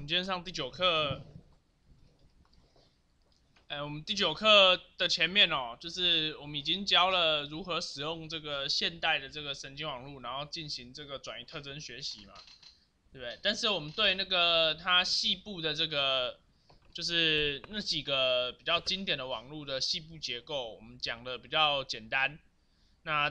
们今天上第9课，我们第9课的前面哦，就是我们已经教了如何使用这个现代的这个神经网络，然后进行这个转移特征学习嘛，对不对？但是我们对那个它细部的这个，就是那几个比较经典的网络的细部结构，我们讲的比较简单。那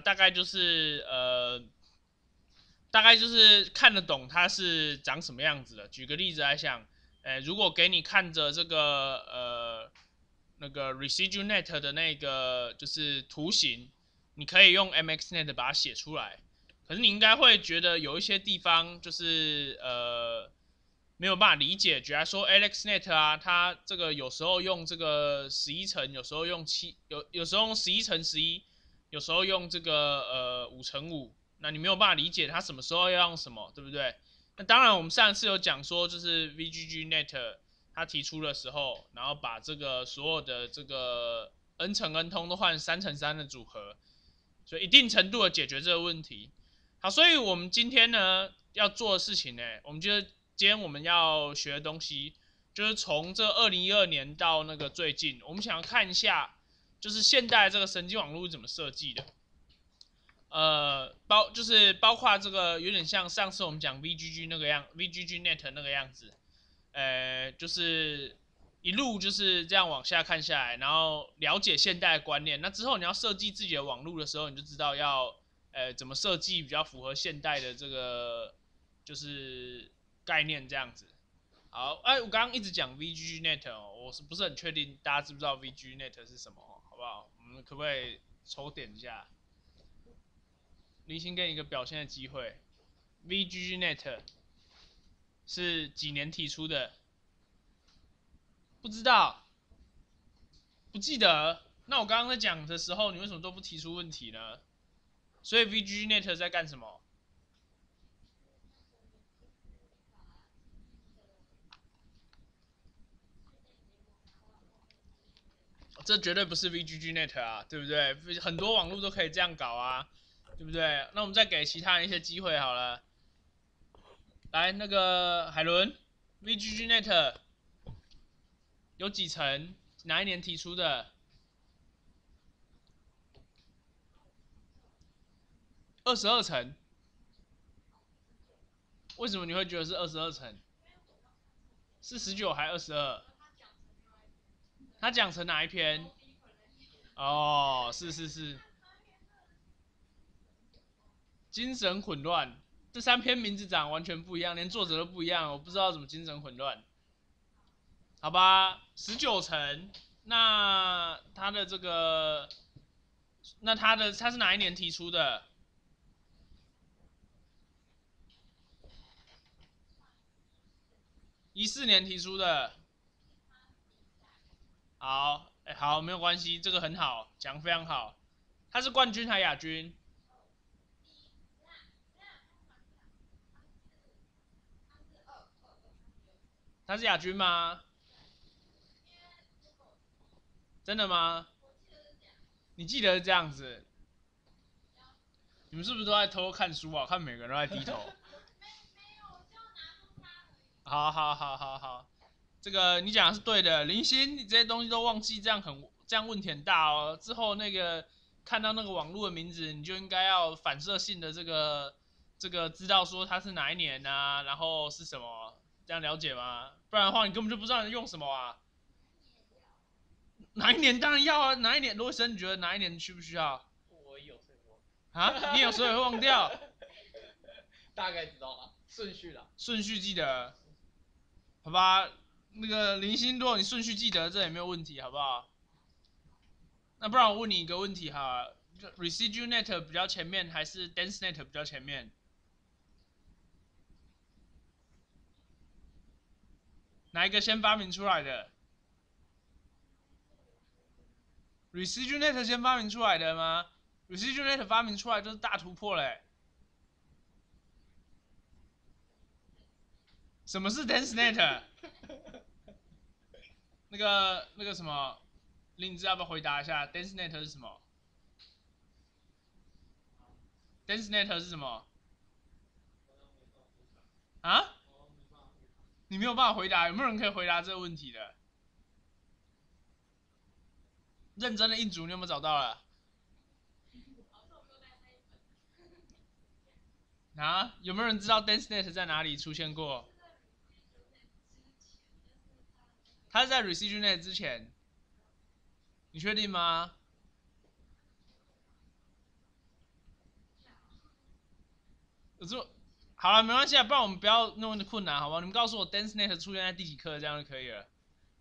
大概就是看得懂它是长什么样子的。举个例子来讲，如果给你看着这个那个 ResidueNet 的那个就是图形，你可以用 MXNet 把它写出来。可是你应该会觉得有一些地方就是没有办法理解，举来说 AlexNet 啊，它这个有时候用这个11乘，有时候用有时候用11×11，有时候用这个5×5。那你没有办法理解它什么时候要用什么，对不对？那当然，我们上次有讲说，就是 VGGNet 它提出的时候，然后把这个所有的这个 n 乘 n 通都换3×3的组合，所以一定程度的解决这个问题。好，所以我们今天呢要做的事情呢，我们今天我们要学的东西，就是从这2012年到那个最近，我们想要看一下，就是现代这个神经网络是怎么设计的。就是包括这个有点像上次我们讲 VGG 那个样，VGGNet 那个样子，就是一路就是这样往下看下来，然后了解现代的观念。那之后你要设计自己的网络的时候，你就知道要怎么设计比较符合现代的这个就是概念这样子。好，我刚刚一直讲 VGGNet 哦，我是不是很确定大家知不知道 VGGNet 是什么？好不好？我们可不可以抽点一下？离心给你一个表现的机会。VGGNet 是几年提出的？不知道，不记得。那我刚刚在讲的时候，你为什么都不提出问题呢？所以 VGGNet 在干什么？这绝对不是 VGGNet 啊，对不对？很多网络都可以这样搞啊，对不对？那我们再给其他人一些机会好了。来，那个海伦，VGGNet 有几层？哪一年提出的？22层。为什么你会觉得是22层？是19还22？他讲成哪一篇？哦，是，精神混乱。这3篇名字长完全不一样，连作者都不一样，我不知道怎么精神混乱。好吧，19层，那他的这个，那他是哪一年提出的？14年提出的。好，好，没有关系，这个很好，讲非常好。他是冠军还亚军？他是亚军吗？真的吗？你记得是这样子？你们是不是都在偷偷看书啊？看每个人都在低头。好，这个你讲的是对的。林鑫，你这些东西都忘记，这样问题很大哦。之后那个看到那个网络的名字，你就应该要反射性的这个知道说它是哪一年啊，然后是什么，这样了解吗？不然的话，你根本就不知道你用什么啊。哪一年当然要啊，哪一年罗森你觉得哪一年需不需要？ 我有时候啊，你有时候也会忘掉。 大概知道啊，顺序啦。 顺序记得，好吧？那个零星，如果你顺序记得，这也没有问题，好不好？那不然我问你一个问题哈，ResidueNet 比较前面还是 DenseNet 比较前面？哪一个先发明出来的？ResidueNet 先发明出来的吗？ResidueNet 发明出来就是大突破嘞。什么是 DenseNet？那个什么，林子要不要回答一下 ？DenseNet 是什么？DenseNet 是什么？啊？你没有办法回答，有没有人可以回答这个问题的？认真的印组你有没有找到了？啊，有没有人知道 DanceNet 在哪里出现过？它是在 ResearchNet 之前，你确定吗？有这么好了，没关系啊，不然我们不要那么困难，好不好？你们告诉我 DanceNet 出现在第几课，这样就可以了。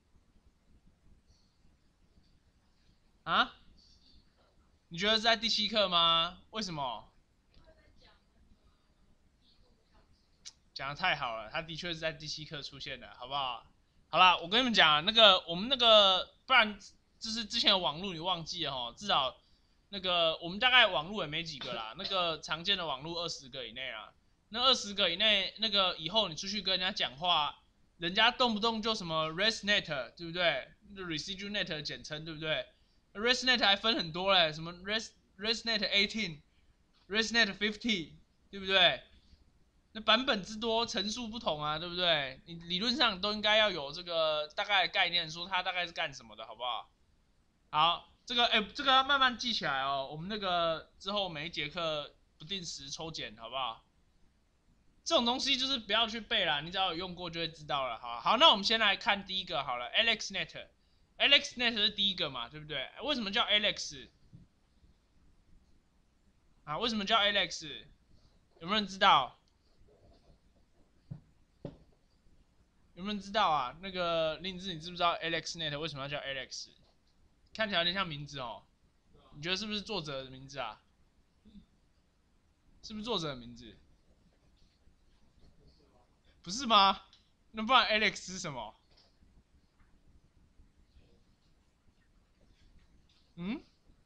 啊？你觉得是在第7课吗？为什么？讲的太好了，它的确是在第7课出现的，好不好？好啦，我跟你们讲，我们不然就是之前的网路你忘记了哈，至少我们大概网路也没几个啦，常见的网路20个以内啊，那20个以内，以后你出去跟人家讲话，人家动不动就什么 ResNet， 对不对？ResearchNet 的简称，对不对？ResNet 还分很多嘞，什么 ResNet 18、ResNet 50，对不对？那版本之多，层数不同啊，对不对？你理论上都应该要有这个大概的概念，说它大概是干什么的，好不好？好，这个要慢慢记起来哦。我们之后每一节课不定时抽检，好不好？这种东西就是不要去背啦，你只要有用过就会知道了。好，那我们先来看第一个好了 ，AlexNet。AlexNet 是第一个嘛，对不对？为什么叫 Alex？ 啊，为什么叫 Alex？ 有没有人知道？有没有人知道啊？林志，你知不知道 AlexNet 为什么要叫 Alex？ 看起来有点像名字哦。你觉得是不是作者的名字啊？是不是作者的名字？不是吗？那不然 Alex 是什么？嗯？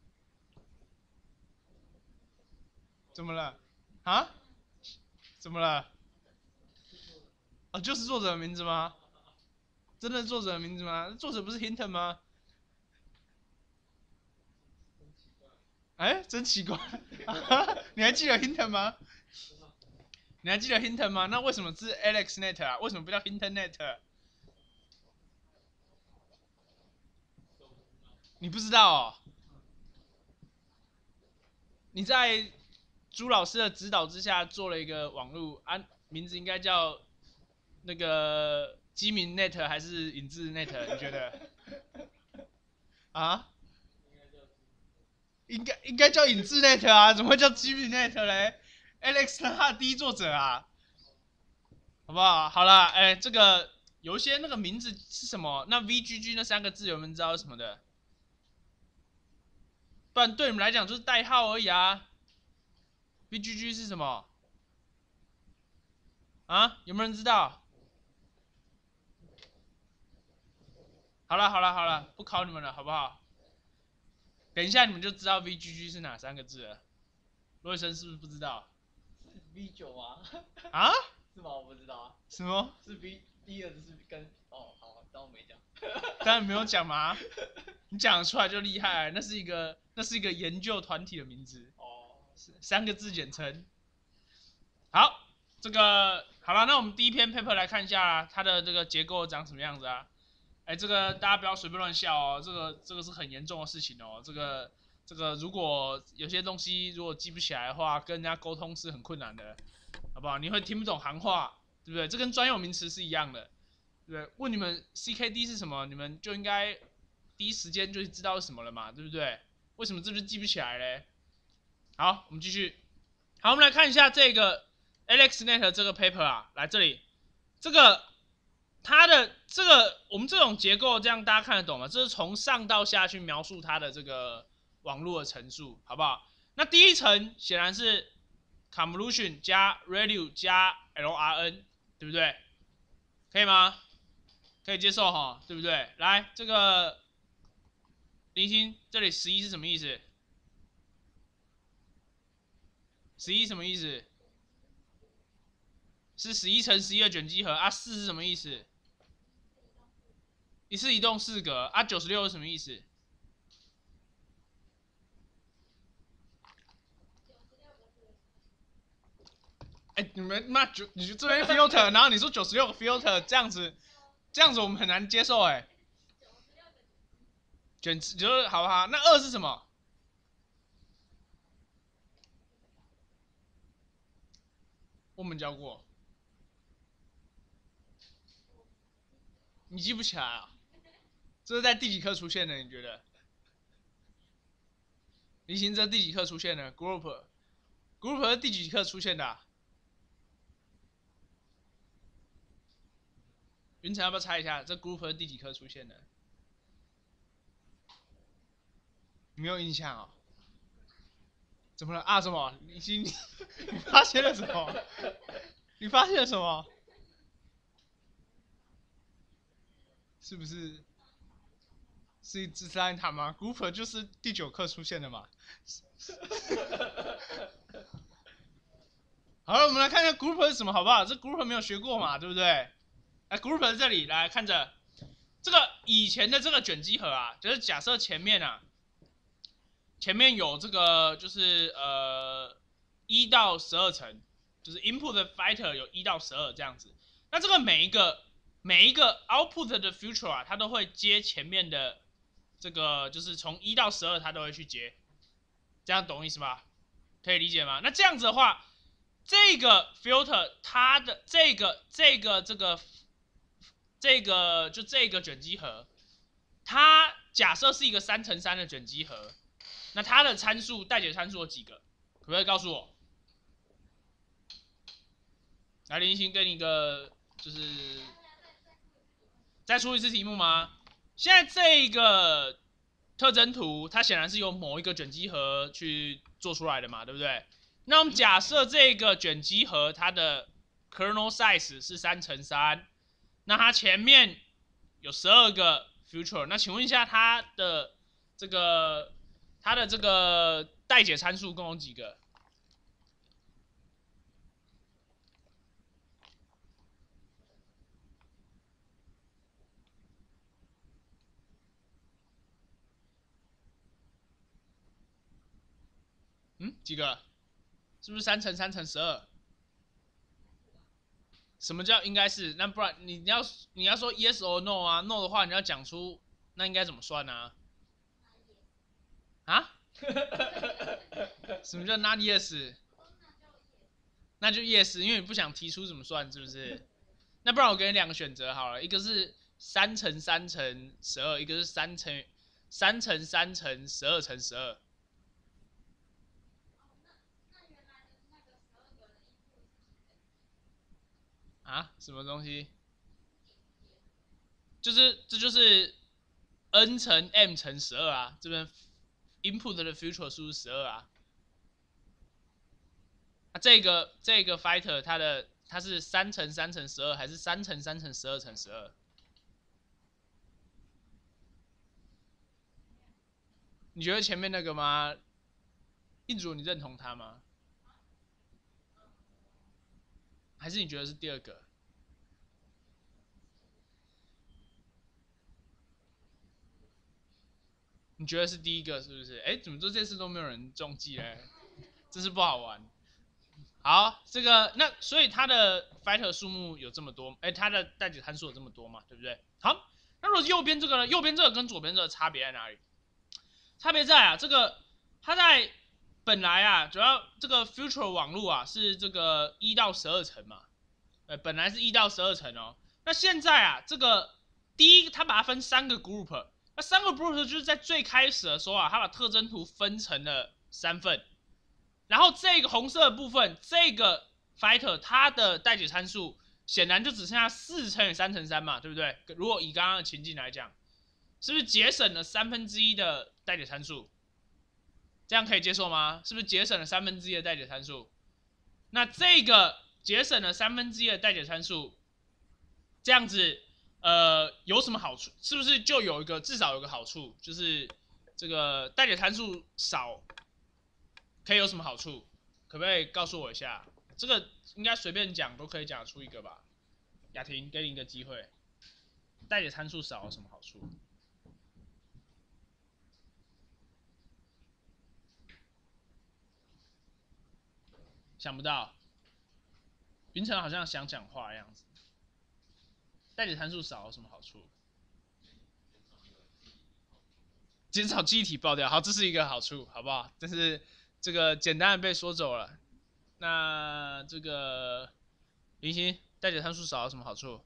怎么了？啊？怎么了？哦，就是作者的名字吗？真的是作者的名字吗？作者不是 Hinton 吗？哎，真奇怪，你还记得 Hinton 吗？你还记得 Hinton 吗？那为什么是 AlexNet 啊？为什么不叫 HintonNet？你不知道哦？你在朱老师的指导之下做了一个网路啊，名字应该叫机敏 Net 还是影志 Net？ 你觉得？啊？应该叫影志 Net 啊，怎么会叫机敏 Net 嘞 ？Alex 是他的第一作者啊，好不好？好啦，有一些名字是什么？那 VGG 那3个字有没有人知道是什么的？不然对你们来讲就是代号而已啊。VGG 是什么？啊？有没有人知道？好了，不考你们了，好不好？等一下你们就知道 VGG 是哪3个字了。罗医生是不是不知道？ 是 V9吗？ 啊？ 是吗？我不知道啊。 什么？ 是 V 第二个是跟好，当我没讲。 当然没有讲嘛，你讲得出来就厉害，那是一个研究团体的名字。哦，3个字简称。好，好了，那我们第一篇 paper 来看一下它的这个结构长什么样子啊？这个大家不要随便乱笑哦，这个是很严重的事情哦。这个如果有些东西如果记不起来的话，跟人家沟通是很困难的，好不好？你会听不懂行话，对不对？这跟专有名词是一样的，对不对？问你们 CKD 是什么，你们就应该第一时间就知道是什么了嘛，对不对？为什么这就记不起来嘞？好，我们继续。好，我们来看一下这个 AlexNet 这个 paper 啊，来这里，它的我们这种结构，这样大家看得懂吗？这是从上到下去描述它的这个网络的层数，好不好？那第一层显然是 convolution 加 ReLU 加 LRN， 对不对？可以吗？可以接受哈，对不对？来，林星，这里11是什么意思？11什么意思？是11乘11的卷积合啊。4是什么意思？一次移动4格啊。96是什么意思？ 哎，你们妈你这边 filter，然后你说96个 filter，这样子我们很难接受哎。就是好不好？那2是什么？我们教过，你记不起来啊？这是在第几课出现的？你觉得？离行这第几课出现的 ？group 是第几课出现的、啊？云晨要不要猜一下？这 group 是第几课出现的？没有印象哦。怎么了啊？什么？你发现了什么？你发现了什么？是不是是自杀塔吗 ？group 就是第9课出现的嘛。好了，我们来看一下 group 是什么，好不好？这 group 没有学过嘛，对不对？来，group 在这里，来看着这个以前的这个卷积盒啊，就是假设前面有这个就是1到12层，就是 input fighter 有1到12这样子。那这个每一个 output 的 future 啊，它都会接前面的这个，就是从1到12它都会去接，这样懂意思吧？可以理解吗？那这样子的话，这个 filter 它的这个卷积盒，它假设是一个3×3的卷积盒，那它的参数代解参数有几个？可不可以告诉我？来，林星给你一个，就是再出一次题目吗？现在这个特征图，它显然是由某一个卷积盒去做出来的嘛，对不对？那我们假设这个卷积盒它的 kernel size 是3×3，那它前面有12个 future， 那请问一下它的这个代解参数共有几个？几个？是不是3×3×12？什么叫应该是？那不然你要说 yes or no 啊 ，no 的话你要讲出那应该怎么算呢、啊？什么叫 not yes？那就 yes，因为你不想提出怎么算，是不是？那不然我给你2个选择好了，一个是3×3×12，一个是3×3×12×12。啊？什么东西？这就是 n×m×12啊，这边 input 的 future 数是12啊。这个 fighter 它是3×3×12还是3×3×12×12？你觉得前面那个吗？印主你认同它吗？还是你觉得是第2个？你觉得是第1个是不是？哎，怎么这次都没有人中计嘞？真是不好玩。好，这个那所以它的 fighter 数目有这么多，它的代解参数有这么多嘛，对不对？好，那如果右边这个呢？右边这个跟左边这个差别在哪里？差别在这个它在本来主要这个 future 网络是这个1到12层嘛，本来是1到12层哦。那现在这个第一它把它分3个 group， 那3个 group 就是在最开始的时候它把特征图分成了3份。然后这个红色的部分，这个 fighter 它的代解参数显然就只剩下4×3×3嘛，对不对？如果以刚刚的情境来讲，是不是节省了1/3的代解参数？这样可以接受吗？是不是节省了1/3的代解参数？那这个节省了1/3的代解参数，这样子有什么好处？是不是就至少有个好处，就是这个代解参数少可以有什么好处？可不可以告诉我一下？这个应该随便讲都可以讲出一个吧？雅婷，给你一个机会，代解参数少有什么好处？想不到。 云层好像想讲话的样子。代解参数少有什么好处？减少记忆体爆掉，好，这是一个好处，好不好？但是这个简单的被说走了。那这个林星代解参数少有什么好处？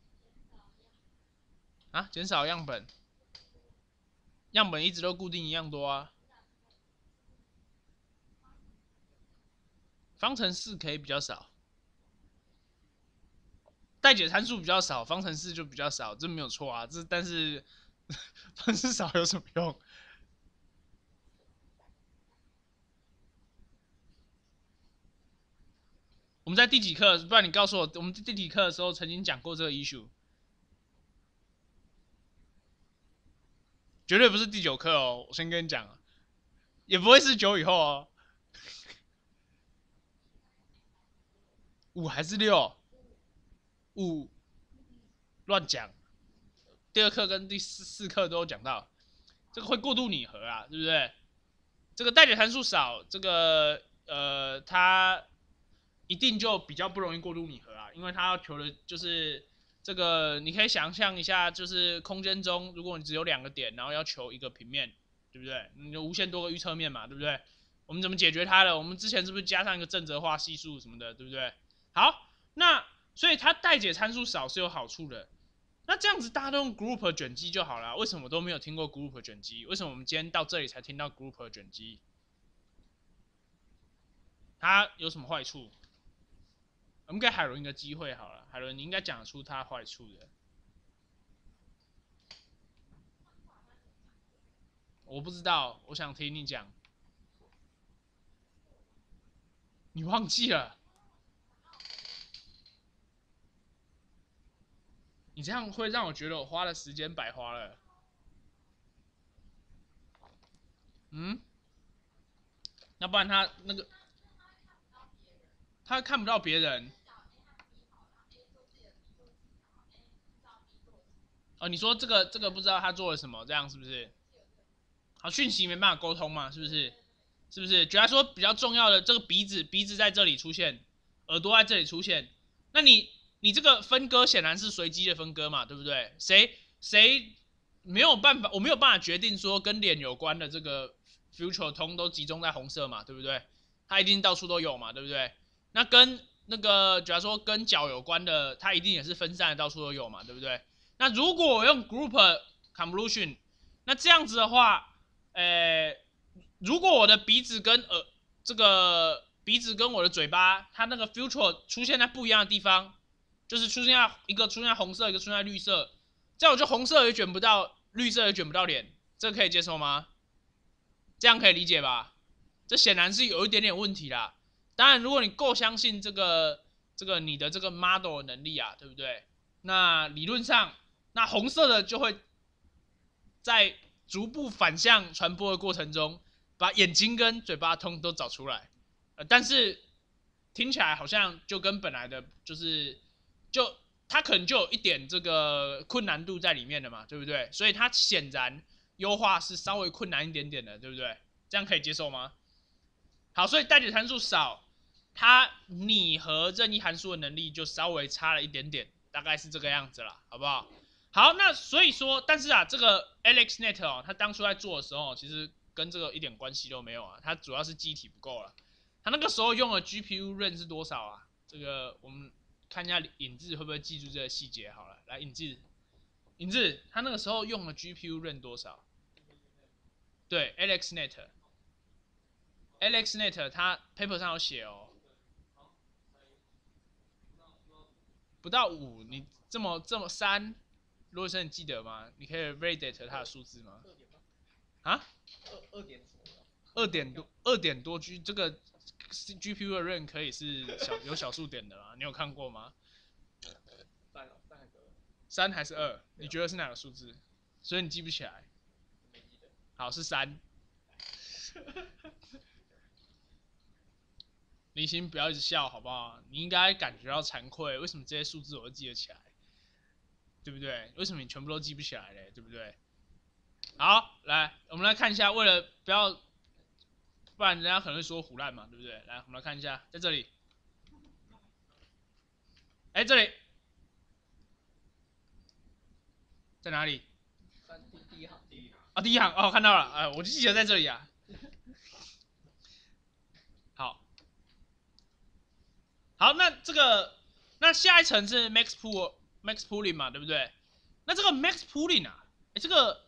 啊，减少样本，样本一直都固定一样多啊。方程式可以比较少，代解参数比较少，方程式就比较少，这没有错啊。但是方程式少有什么用？我们在第几课？不然你告诉我，我们第几课的时候曾经讲过这个 issue？绝对不是第9课哦，我先跟你讲，也不会是9以后哦。5还是6？5乱讲。第2课跟第4课都有讲到，这个会过度拟合啊，对不对？这个代解参数少，这个它一定就比较不容易过度拟合啊，因为它要求的就是这个，你可以想象一下，就是空间中如果你只有2个点，然后要求一个平面，对不对？你就无限多个预测面嘛，对不对？我们怎么解决它的？我们之前是不是加上一个正则化系数什么的，对不对？好，那所以它代解参数少是有好处的。那这样子大家都用 group 卷积就好了，为什么都没有听过 group 卷积？为什么我们今天到这里才听到 group 卷积？它有什么坏处？我们给海伦一个机会好了，海伦你应该讲出它坏处的。我不知道，我想听你讲。你忘记了？你这样会让我觉得我花的时间白花了。嗯？要不然他那个，他看不到别人。哦，你说这个不知道他做了什么，这样是不是？好，讯息没办法沟通嘛，是不是？是不是？举例说比较重要的，这个鼻子在这里出现，耳朵在这里出现，那你这个分割显然是随机的分割嘛，对不对？谁没有办法，我没有办法决定说跟脸有关的这个 future tone 都集中在红色嘛，对不对？它一定到处都有嘛，对不对？那跟那个假如说跟脚有关的，它一定也是分散的到处都有嘛，对不对？那如果我用 group convolution，那这样子的话，如果我的鼻子跟这个鼻子跟我的嘴巴，它那个 future 出现在不一样的地方，就是一个出现在红色，一个出现在绿色，这样我就红色也卷不到，绿色也卷不到脸，这可以接受吗？这样可以理解吧？这显然是有一点点问题啦。当然，如果你够相信这个你的这个 model 的能力啊，对不对？那理论上，那红色的就会在逐步反向传播的过程中，把眼睛跟嘴巴通都找出来。但是听起来好像就跟本来的就它可能就有一点这个困难度在里面的嘛，对不对？所以它显然优化是稍微困难一点点的，对不对？这样可以接受吗？好，所以代解参数少，它拟合任意函数的能力就稍微差了一点点，大概是这个样子啦，好不好？好，那所以说，但是啊，这个 AlexNet 哦，他当初在做的时候，其实跟这个一点关系都没有啊，它主要是记忆体不够了。他那个时候用的 GPU RAM 是多少啊？这个我们看一下尹志会不会记住这个细节好了。来，尹志，他那个时候用的 GPU RAM 多少？对 ，AlexNet 他 paper 上有写哦，不到5，你这么3，罗医生你记得吗？你可以 validate 它的数字吗？啊？2点多 G 这个 GPU 的 RAM 可以是有小数点的啦，你有看过吗？3还是2？你觉得是哪个数字？所以你记不起来。好，是3。林星不要一直笑好不好？你应该感觉到惭愧，为什么这些数字我都记得起来？对不对？为什么你全部都记不起来嘞？对不对？好，来，我们来看一下，为了不要，不然人家可能会说胡乱嘛，对不对？来，我们来看一下，在这里， 哎，这里在哪里？ 第一行。 啊，第一行哦，看到了，我就记得在这里啊。好，好，那下一层是 max pooling 嘛，对不对？那这个 max pooling 啊，哎，这个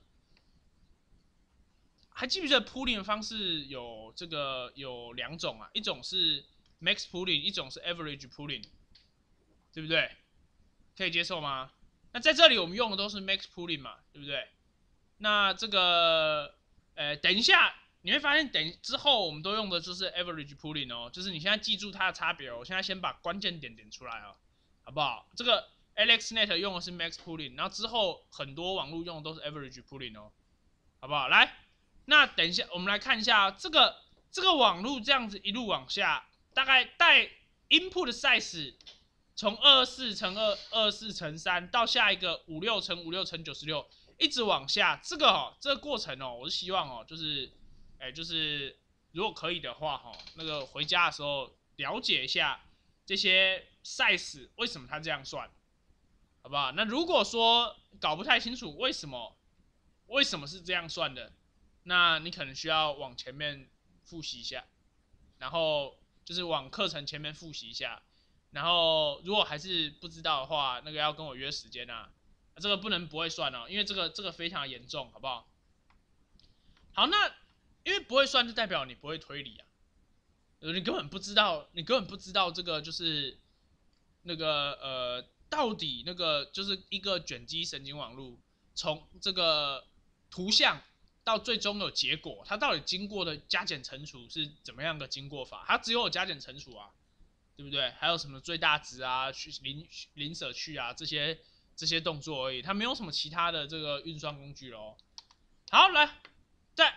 还记不记得 pooling 的方式有有2种啊？一种是 max pooling， 一种是 average pooling， 对不对？可以接受吗？那在这里我们用的都是 max pooling 嘛，对不对？那这个，等一下你会发现，之后我们都用的就是 average pooling 哦，就是你现在记住它的差别哦。我现在先把关键点点出来哦，好不好？这个 AlexNet 用的是 max pooling， 然后之后很多网络用的都是 average pooling 哦，好不好？来，那等一下我们来看一下这个网络这样子一路往下，大概带 input size 从24乘2、24乘3到下一个56乘56乘96。一直往下，这个过程哦，我是希望哦，就是，就是如果可以的话那个回家的时候了解一下这些 size 为什么它这样算，好不好？那如果说搞不太清楚为什么是这样算的，那你可能需要往前面复习一下，然后就是往课程前面复习一下，然后如果还是不知道的话，那个要跟我约时间啊。这个不能不会算哦，因为这个非常严重，好不好？好，那因为不会算就代表你不会推理啊，你根本不知道这个就是那个到底那个就是一个卷积神经网络从这个图像到最终有结果，它到底经过的加减乘除是怎么样的经过法？它只有加减乘除啊，对不对？还有什么最大值啊、零舍去啊这些动作而已，它没有什么其他的这个运算工具咯。好，来，在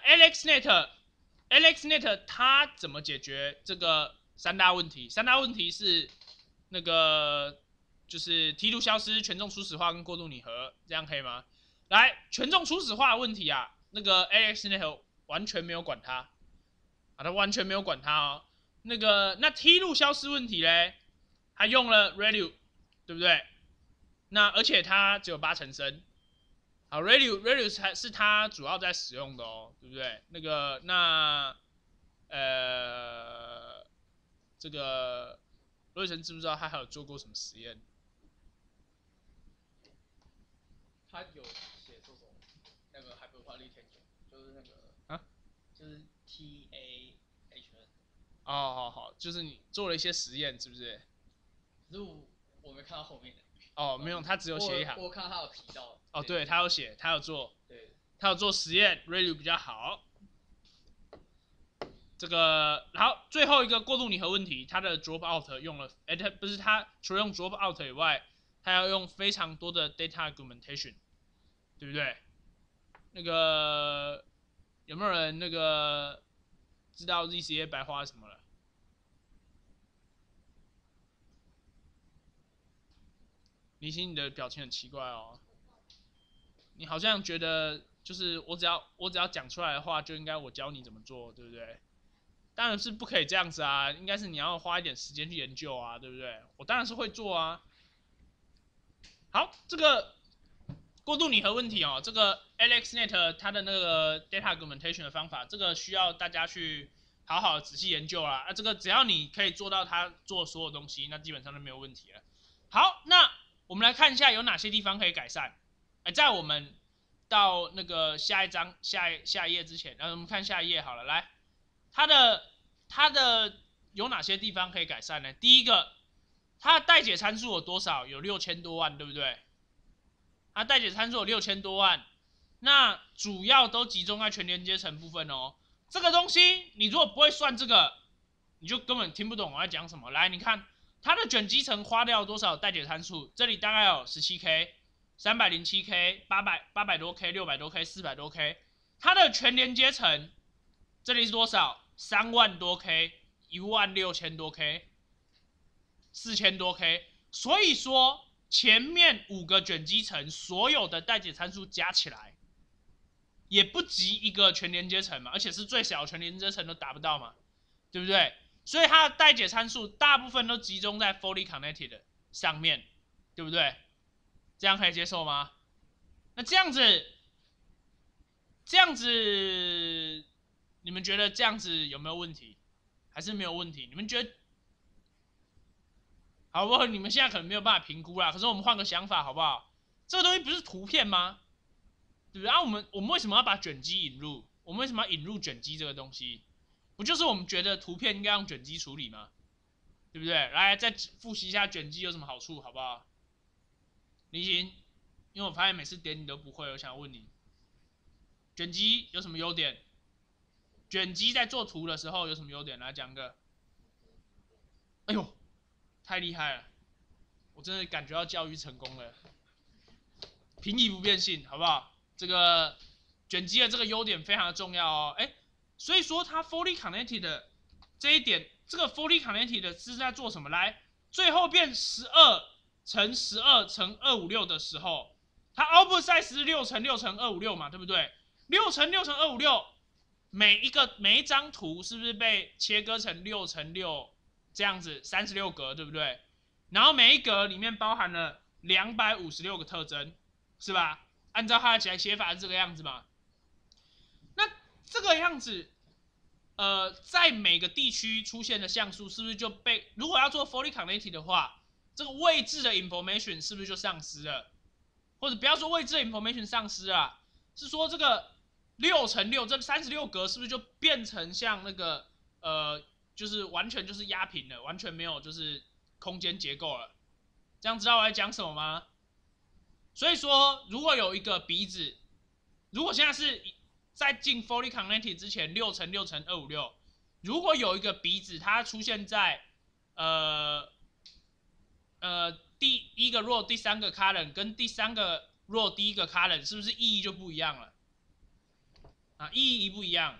AlexNet 它怎么解决这个3大问题？3大问题是那个就是梯度消失、权重初始化跟过度拟合，这样可以吗？来，权重初始化的问题啊，那个 AlexNet 完全没有管它，它完全没有管它哦。那梯度消失问题嘞，它用了 ReLU， 对不对？那而且它只有8成升，好 ，ReLU 才是它主要在使用的哦，对不对？这个罗宇晨知不知道他还有做过什么实验？ 他有写这种那个 hyperpolary tension， 就是那个啊， 就是 TAHN。 哦，好，就是你做了一些实验，是不是？ 可是我没看到后面的。 哦，没有，他只有写一行。 我看他有提到。 哦，对，他有写，他有做。 对。 他有做实验 ，ReLU 比较好。这个，然后最后一个过度拟合问题，它的 drop out 用了，它不是它除了用 drop out 以外，它要用非常多的 data augmentation， 对不对？那个有没有人那个知道 ZCA 白话是什么了？李欣，你的表情很奇怪哦，你好像觉得就是我只要讲出来的话，就应该我教你怎么做，对不对？当然是不可以这样子啊，应该是你要花一点时间去研究啊，对不对？我当然是会做啊。好，这个过度拟合问题哦，这个 AlexNet 它的那个 data augmentation 的方法，这个需要大家去好好仔细研究啦。这个只要你可以做到它做所有东西，那基本上就没有问题了。好，那我们来看一下有哪些地方可以改善。在我们到那个下一页之前，我们看下一页好了，来。它的有哪些地方可以改善呢？第一个，它的代解参数有多少？有6000多万，对不对？它代解参数有6000多万，那主要都集中在全连接层部分哦。这个东西你如果不会算这个，你就根本听不懂我在讲什么。来，你看它的卷积层花掉多少代解参数？这里大概有 17K、307K、800多 K、600多 K、400多 K。它的全连接层这里是多少？3万多 K、16000多 K、4000多 K， 所以说前面5个卷积层所有的代解参数加起来，也不及一个全连接层嘛，而且是最小全连接层都达不到嘛，对不对？所以它的代解参数大部分都集中在 fully connected， 上面，对不对？这样可以接受吗？那这样子，你们觉得这样子有没有问题？还是没有问题？你们觉得？好不好？你们现在可能没有办法评估啦，可是我们换个想法好不好？这个东西不是图片吗？对不对？啊，我们为什么要把卷积引入？我们为什么要引入卷积这个东西？不就是我们觉得图片应该用卷积处理吗？对不对？来，再复习一下卷积有什么好处，好不好？林行，因为我发现每次点你都不会，我想问你，卷积有什么优点？卷积在做图的时候有什么优点？来讲个。哎呦，太厉害了！我真的感觉到教育成功了。平移不变性，好不好？这个卷积的这个优点非常的重要哦。哎，所以说它 fully connected 的这一点，这个 fully connected 的是在做什么？来，最后变12×12×256的时候，它 output size 是6×6×256嘛，对不对？6×6×256，每一张图是不是被切割成6×6这样子36格，对不对？然后每一格里面包含了256个特征。是吧？按照它的写法是这个样子嘛？那这个样子，在每个地区出现的像素是不是就被？如果要做 fully connected 的话，这个位置的 information 是不是就丧失了？或者不要说位置的 information 丧失啊，是说这个6×6这36格是不是就变成像那个就是完全就是压平了，完全没有就是空间结构了？这样知道我在讲什么吗？所以说，如果有一个鼻子，如果现在是在进 fully connected 之前6×6×256，如果有一个鼻子它出现在第一个 row 第三个 column 跟第三个 row 第一个 column， 是不是意义就不一样了？啊，意义不一样，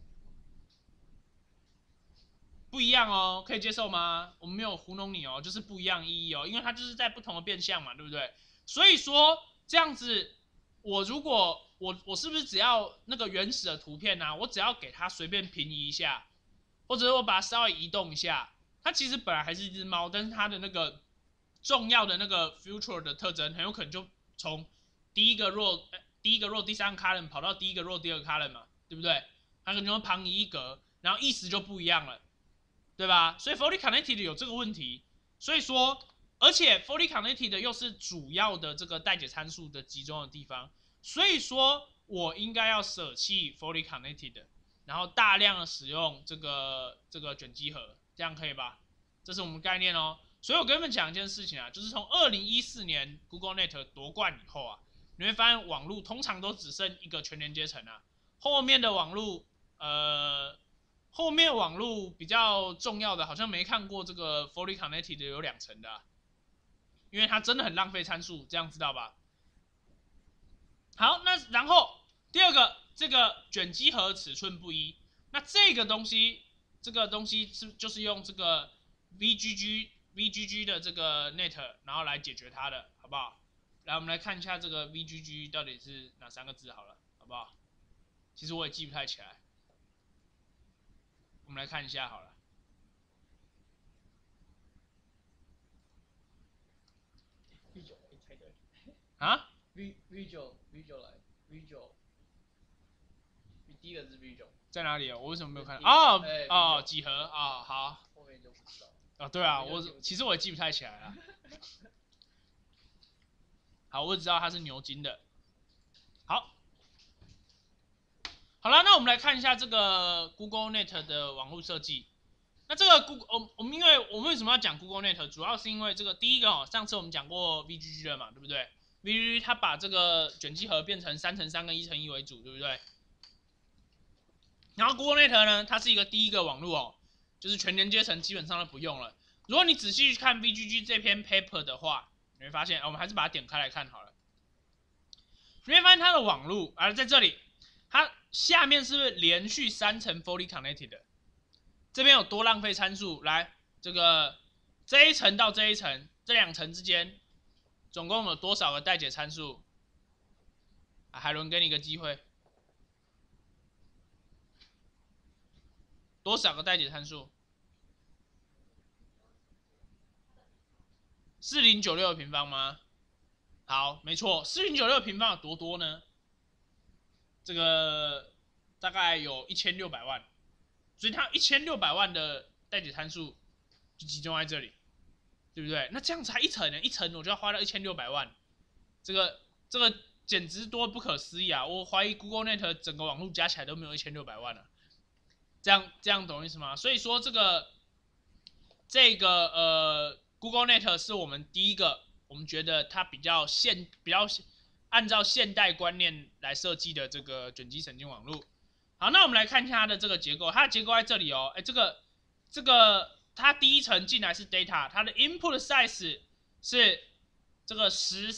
不一样哦，可以接受吗？我们没有糊弄你哦，就是不一样意义哦，因为它就是在不同的变相嘛，对不对？所以说这样子，我如果我是不是只要那个原始的图片啊，我只要给它随便平移一下，或者我把它稍微移动一下，它其实本来还是一只猫，但是它的那个重要的那个 future 的特征，很有可能就从第一个 row 第三个 column 跑到第一个 row 第二个 column 嘛，对不对？它可能就旁移一格，然后意思就不一样了，对吧？所以 fully connected 有这个问题，所以说。而且 fully connected 又是主要的这个代解参数的集中的地方，所以说我应该要舍弃 fully connected， 然后大量的使用这个卷积盒，这样可以吧？这是我们概念哦。所以我跟你们讲一件事情啊，就是从2014年 GoogleNet 夺冠以后啊，你会发现网络通常都只剩一个全连接层啊，后面的网络后面网络比较重要的好像没看过这个 fully connected 有2层的、啊。因为它真的很浪费参数，这样知道吧？好，那然后第二个，这个卷积盒尺寸不一，那这个东西是就是用这个 VGG 的这个 net， 然后来解决它的，好不好？来，我们来看一下这个 VGG 到底是哪3个字好了，好不好？其实我也记不太起来，我们来看一下好了。啊 ？V9 来 V9， 第一个是 V9， 在哪里啊？我为什么没有看到？ 哦， 几何啊、好。 后面就不知道。 对啊，其实我也记不太起来了。好，我只知道它是牛津的。好，好了，那我们来看一下这个 GoogleNet 的网络设计。那这个我们因为我们为什么要讲 GoogleNet， 主要是因为这个第一个哦，上次我们讲过 VGG 了嘛，对不对 ？VGG 它把这个卷积盒变成3×3跟1×1为主，对不对？然后 GoogleNet 呢，它是一个第一个网络哦，就是全连接层基本上都不用了。如果你仔细去看 VGG 这篇 paper 的话，你会发现，我们还是把它点开来看好了。你会发现它的网路在这里，它下面是不是连续3层 fully connected 的？这边有多浪费参数？来，这一层到这一层，这2层之间，总共有多少个代解参数？海伦给你一个机会，多少个代解参数 4096的平方吗？好，没错，4096平方有多多呢？这个大概有1600万，所以它1600万的待解参数就集中在这里，对不对？那这样才一层呢，一层我就要花到1600万，这个简直多不可思议啊！我怀疑 GoogleNet 整个网络加起来都没有1600万啊。这样懂意思吗？所以说这个GoogleNet 是我们第一个，我们觉得它比较按照现代观念来设计的这个卷积神经网络。好，那我们来看一下它的这个结构，它的结构在这里哦。哎，这个它第一层进来是 data， 它的 input size 是这个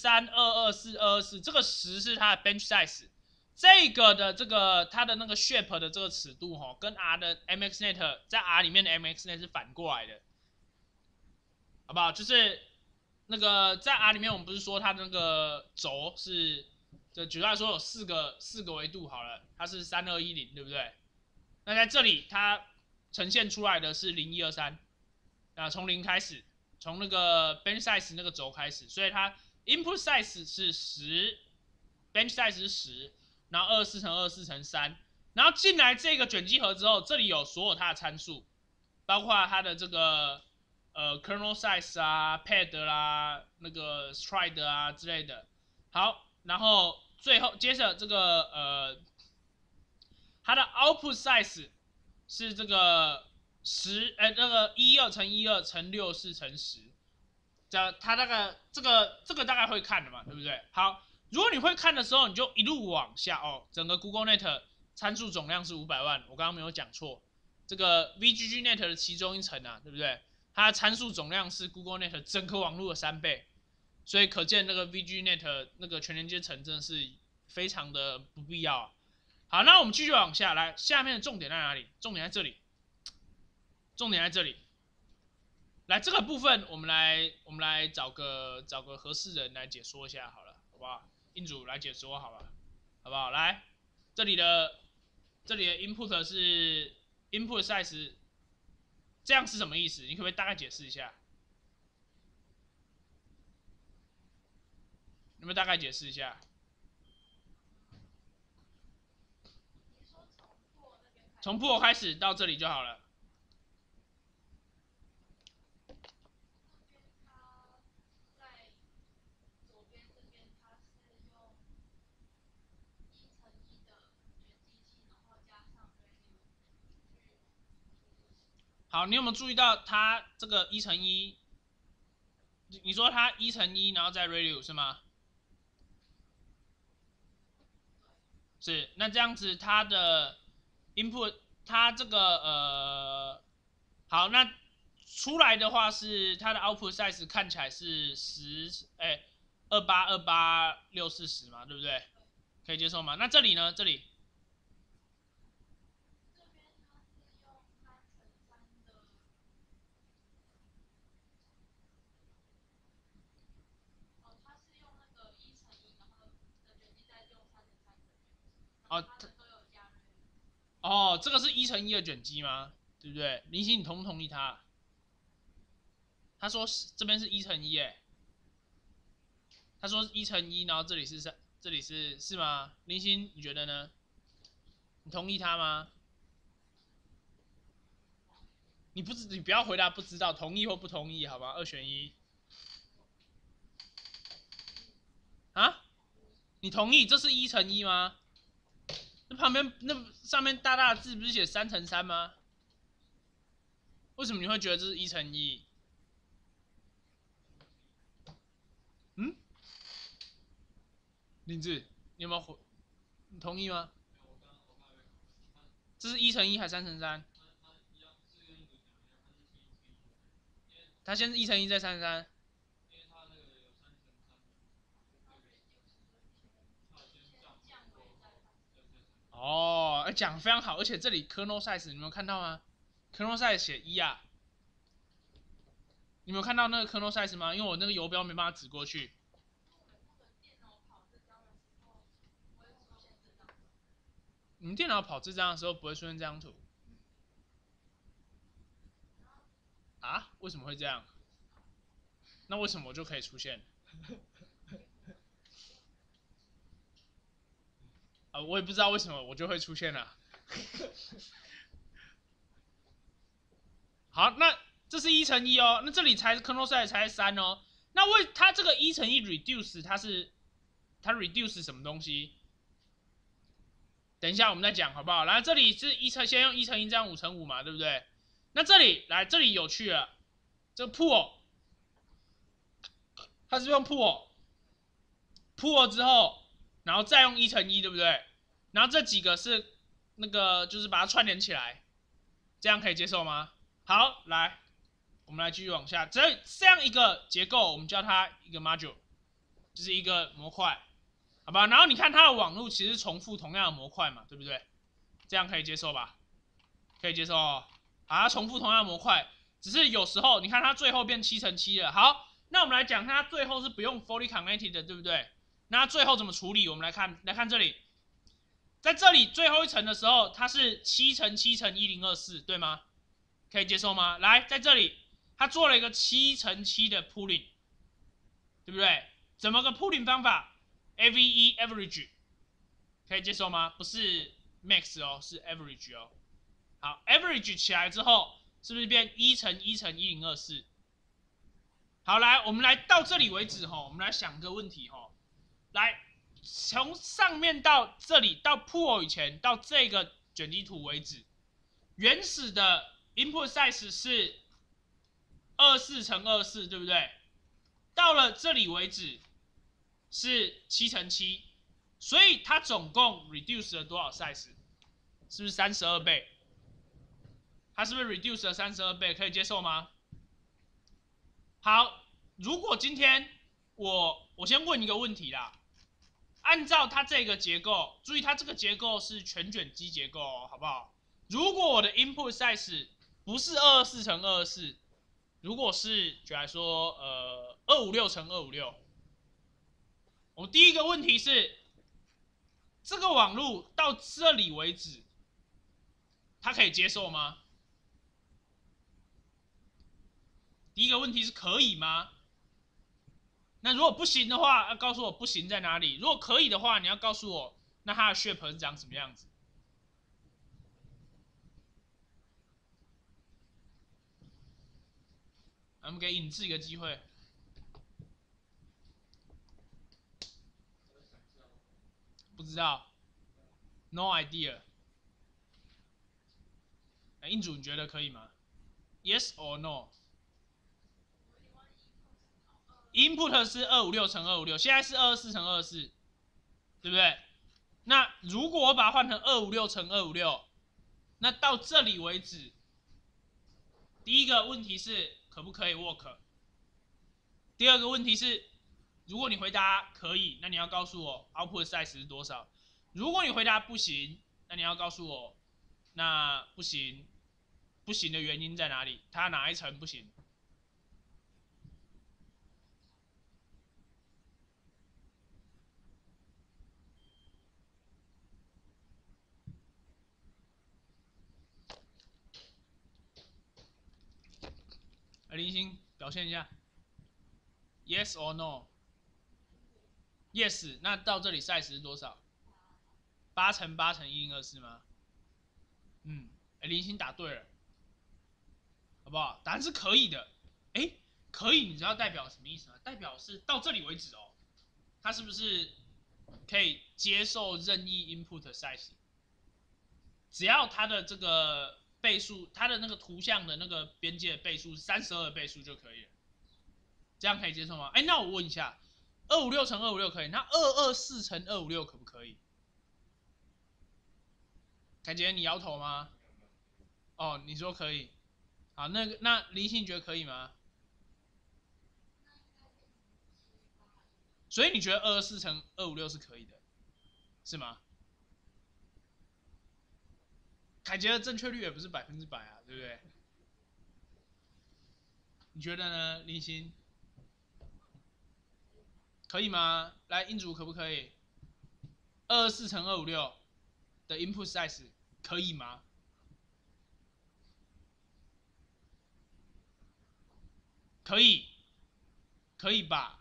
1022424，这个10是它的 bench size。这个的这个它的那个 shape 的这个尺度哈，跟 R 的 MXNet 在 R 里面的 MXNet 是反过来的，好不好？就是那个在 R 里面，我们不是说它那个轴是，就举例来说有四个维度好了，它是3210，对不对？那在这里它呈现出来的是0123，啊，从0开始，从那个 bench size 那个轴开始，所以它 input size 是10，bench size 是10。然后24乘24乘3，然后进来这个卷积盒之后，这里有所有它的参数，包括它的这个kernel size 啊、pad 啦、那个 stride 啊之类的。好，然后最后接着这个它的 output size 是这个那个12乘12乘64乘10，它大概这个大概会看的嘛，对不对？好。如果你会看的时候，你就一路往下哦。整个 GoogleNet 参数总量是500万，我刚刚没有讲错。这个 VGGNet 的其中一层啊，对不对？它的参数总量是 GoogleNet 整颗网络的3倍，所以可见那个 VGGNet 那个全连接层真的是非常的不必要啊。好，那我们继续往下来，下面的重点在哪里？重点在这里，重点在这里。来这个部分，我们来找个合适人来解说一下好了，好不好？印主来解说好了，好不好？来，这里的 input 是 input size， 这样是什么意思？你可不可以大概解释一下？有没有大概解释一下？从破开始到这里就好了。好，你有没有注意到它这个1乘1？你说它1乘1，然后再 ReLU 是吗？是，那这样子它的 input， 它这个好，那出来的话是它的 output size 看起来是28286410嘛，对不对？可以接受吗？那这里呢？这里。哦，这个是1乘1的卷积吗？对不对？林星，你同不同意他？他说这边是1乘1，哎，他说1乘1，然后这里是吗？林星，你觉得呢？你同意他吗？你不要回答不知道，同意或不同意，好吧？2选1。啊？你同意这是1乘1吗？那旁边那上面大大的字不是写3乘3吗？为什么你会觉得这是1乘1？嗯？林志，你有没有你同意吗？这是1乘1还是3乘3？它先是1乘1再3乘3。哦，讲非常好，而且这里 kernel size 你们有看到吗 ？kernel size 写1啊，你们有看到那个 kernel size 吗？因为我那个游标没办法指过去。你们电脑跑这张的时候不会出现这张图啊？为什么会这样？ 那为什么我就可以出现？我也不知道为什么我就会出现了。好，那这是1乘1哦，那这里才 kernel size 才3哦。那它这个1乘1 reduce 它 reduce 什么东西？等一下我们再讲好不好？然后这里是先用1乘1这样5乘5嘛，对不对？那这里有趣了，这个 pool 它是用 pool 之后，然后再用1乘1，对不对？然后这几个是那个就是把它串联起来，这样可以接受吗？好，来，我们来继续往下。这样一个结构，我们叫它一个 module， 就是一个模块，好吧？然后你看它的网路其实重复同样的模块嘛，对不对？这样可以接受吧？可以接受哦。它重复同样的模块，只是有时候你看它最后变7乘7了。好，那我们来讲它最后是不用 fully connected 的，对不对？那最后怎么处理？我们来看这里，在这里最后一层的时候，它是7乘7乘1024，对吗？可以接受吗？来，在这里它做了一个7乘7的 pooling， 对不对？怎么个 pooling 方法 ？AVE average 可以接受吗？不是 max 哦，是 average 哦。好 ，average 起来之后，是不是变1乘1乘1024？好，来，我们来到这里为止我们来想个问题来，从上面到这里到 pool 以前到这个卷积图为止，原始的 input size 是24乘24，对不对？到了这里为止是7乘7，所以它总共 reduce 了多少 size？ 是不是32倍？它是不是 reduce 了32倍？可以接受吗？好，如果今天我先问一个问题啦，按照它这个结构，注意它这个结构是全卷积结构哦，好不好？如果我的 input size 不是224乘224，如果是就来说256乘256，我第一个问题是这个网路到这里为止，它可以接受吗？第一个问题是可以吗？那如果不行的话，要告诉我不行在哪里。如果可以的话，你要告诉我，那它的 shape 是长什么样子？我们给尹志一个机会。不知道 ，no idea。印主你觉得可以吗 ？Yes or no？Input 是256乘256，现在是24乘24，对不对？那如果我把它换成256乘256，那到这里为止，第一个问题是可不可以 work？ 第二个问题是，如果你回答可以，那你要告诉我 output size 是多少？如果你回答不行，那你要告诉我，那不行的原因在哪里？它哪一层不行？林星表现一下 ，Yes or no？Yes， 那到这里 size 是多少？8乘8乘1024吗？林星答对了，好不好？答案是可以的。可以，你知道代表什么意思吗？代表是到这里为止哦，它是不是可以接受任意 input size？ 只要它的这个倍数，它的那个图像的那个边界倍数是32倍数就可以了，这样可以接受吗？那我问一下，256乘256可以，那224乘256可不可以？凯杰，你摇头吗？哦，你说可以。好，那林信觉得可以吗？所以你觉得224乘256是可以的，是吗？凯杰的正确率也不是100%啊，对不对？你觉得呢，林星？可以吗？来，英主可不可以？224乘256的 input size 可以吗？可以。 可以吧？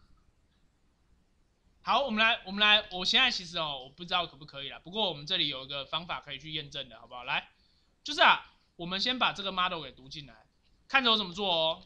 好，我们来，我现在其实我不知道可不可以啦，不过我们这里有一个方法可以去验证的，好不好？来，就是我们先把这个 model 给读进来，看着我怎么做哦。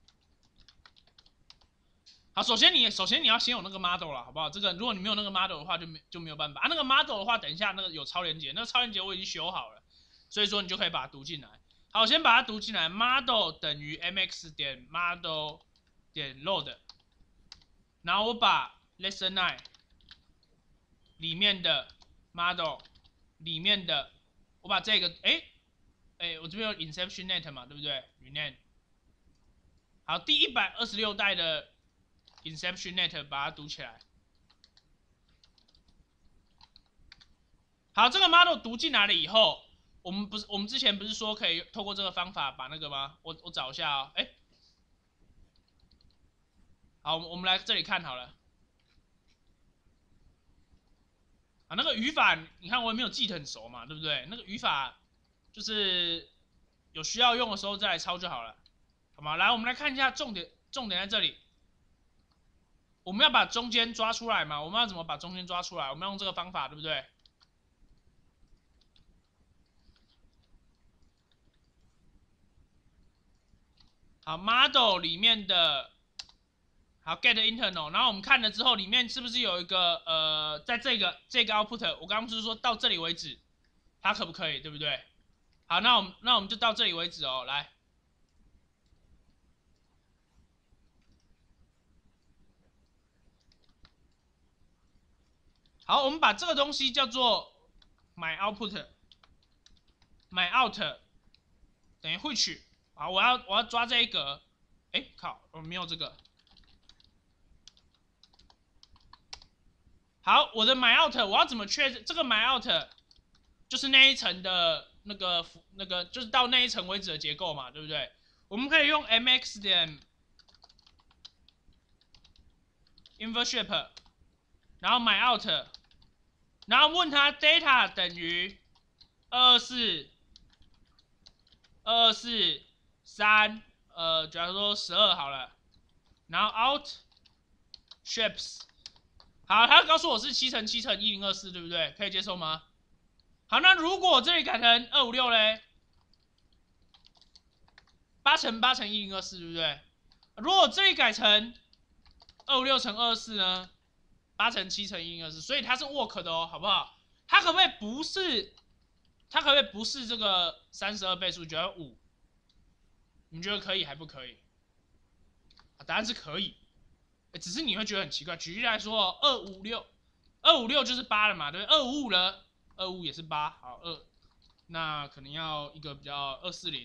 好，首先你要先有那个 model 了，好不好？这个如果你没有那个 model 的话，就没有办法。那个 model 的话，等一下那个有超连结，那个超连结我已经修好了，所以说你就可以把它读进来。好，我先把它读进来 ，model 等于 mx 点 model 点 load， 然后我把 lesson9 里面的 model 里面的，我把这个我这边有 InceptionNet 嘛，对不对 ？rename。好，第126代的 InceptionNet 把它读起来。好，这个 model 读进来了以后，我们之前不是说可以透过这个方法把那个吗？我找一下啊，好，我们来这里看好了。啊，那个语法你看我也没有记得很熟嘛，对不对？那个语法就是有需要用的时候再来抄就好了，好吗？来，我们来看一下重点在这里。我们要把中间抓出来嘛？我们要怎么把中间抓出来？我们要用这个方法，对不对？好 ，model 里面的好 get internal， 然后我们看了之后，里面是不是有一个在这个 output， 我刚刚不是说到这里为止，它可不可以，对不对？好，那我们就到这里为止哦，来。好，我们把这个东西叫做 my output，my out 等于 which。好，我要抓这一格，靠，我没有这个。好，我的 my out 我要怎么确认这个 my out 就是那一层的那个就是到那一层为止的结构嘛，对不对？我们可以用 mx 点 inverShape， 然后 my out， 然后问他 data 等于243，假如说12好了，然后 out shapes， 好，他告诉我是7乘7乘1024，对不对？可以接受吗？好，那如果我这里改成256嘞，8乘8乘1024，对不对？如果我这里改成256乘24呢，8乘7乘1024，所以它是 work 的哦，好不好？它可不可以不是？它可不可以不是这个32倍数9.5？你们觉得可以还不可以？答案是可以，只是你会觉得很奇怪。举例来说，256就是8了嘛，对不对？255了，25也是8，好2，那可能要一个比较240。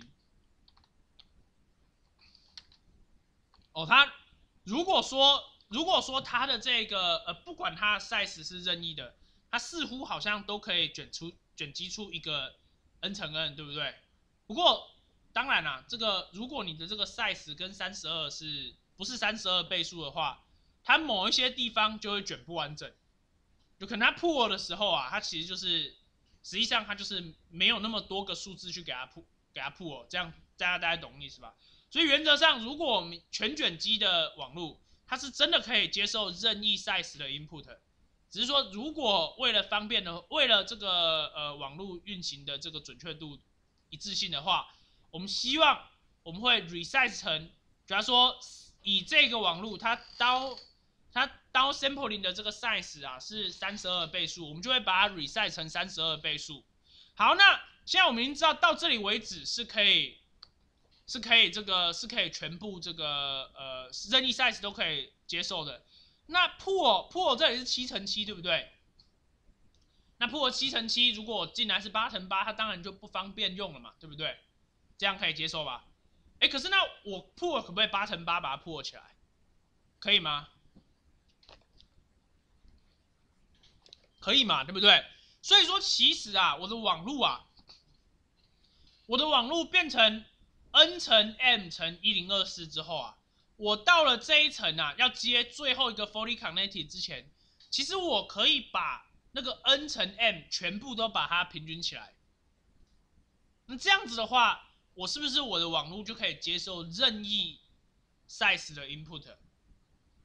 哦，它如果说它的这个不管它的 size 是任意的，它似乎好像都可以卷积出一个 n 乘 n， 对不对？不过当然啦，这个如果你的这个 size 跟32不是32倍数的话，它某一些地方就会卷不完整，就可能它 pull 的时候啊，它其实就是实际上它就是没有那么多个数字去给它 pull， 这样大家懂意思吧？所以原则上，如果我们全卷积的网络，它是真的可以接受任意 size 的 input， 只是说如果为了方便的，为了这个网络运行的这个准确度一致性的话，我们希望我们会 resize 成，假如说以这个网络它刀 sampling 的这个 size 啊是32倍数，我们就会把它 resize 成32倍数。好，那现在我们已经知道到这里为止是可以全部这个任意 size 都可以接受的。那 pool 这里是7乘7，对不对？那 pool 7乘7，如果我进来是8乘8，它当然就不方便用了嘛，对不对？这样可以接受吧？可是那我 pool 可不可以8乘8把它 pool 起来？可以吗？可以嘛，对不对？所以说其实啊，我的网路变成 n 乘 m 乘1024之后啊，我到了这一层啊，要接最后一个 fully connected 之前，其实我可以把那个 n 乘 m 全部都把它平均起来。那这样子的话，我是不是我的网路就可以接受任意 size 的 input？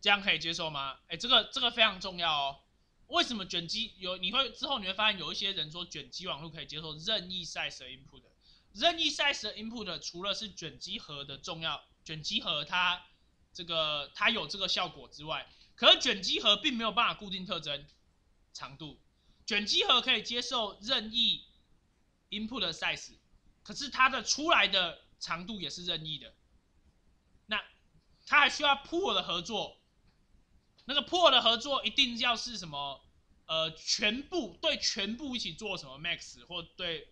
这样可以接受吗？这个非常重要哦。为什么卷积之后你会发现有一些人说卷积网络可以接受任意 size 的 input， 任意 size 的 input 除了是卷积核的重要，卷积核它有这个效果之外，可是卷积核并没有办法固定特征长度，卷积核可以接受任意 input 的 size， 可是它的出来的长度也是任意的，那它还需要 pool 的合作。那个 pool 的合作一定要是什么？全部一起做什么 max 或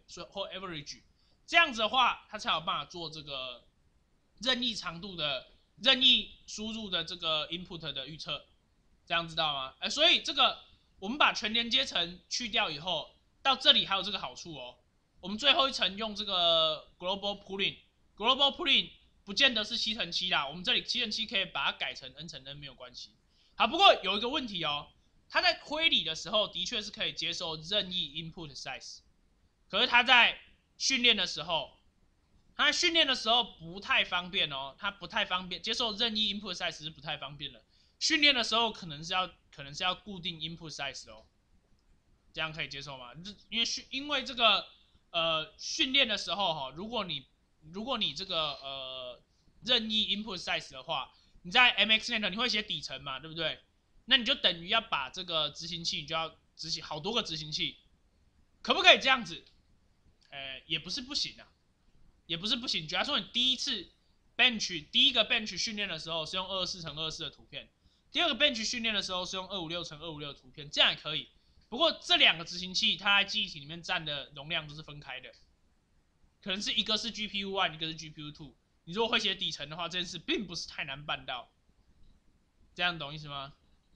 average， 这样子的话，它才有办法做这个任意长度的任意输入的这个 input 的预测，这样知道吗？所以这个我们把全连接层去掉以后，到这里还有这个好处哦。我们最后一层用这个 global pooling，global pooling 不见得是7乘7啦，我们这里7乘7可以把它改成 n 乘 n 没有关系。好，不过有一个问题哦，它在推理的时候的确是可以接受任意 input size， 可是它在训练的时候，不太方便哦，它不太方便接受任意 input size 是不太方便的。训练的时候可能是要固定 input size 哦，这样可以接受吗？因为这个训练的时候哈，如果你这个任意 input size 的话，你在 MXNet 你会写底层嘛，对不对？那你就等于要把这个执行器，你就要执行好多个执行器，可不可以这样子？也不是不行啊，也不是不行。假如说你第一个 bench 训练的时候是用24乘24的图片，第二个 bench 训练的时候是用256乘256的图片，这样也可以。不过这两个执行器它在记忆体里面占的容量都是分开的，可能是一个是 GPU 1，一个是 GPU 2。你如果会写底层的话，这件事并不是太难办到，这样懂意思吗？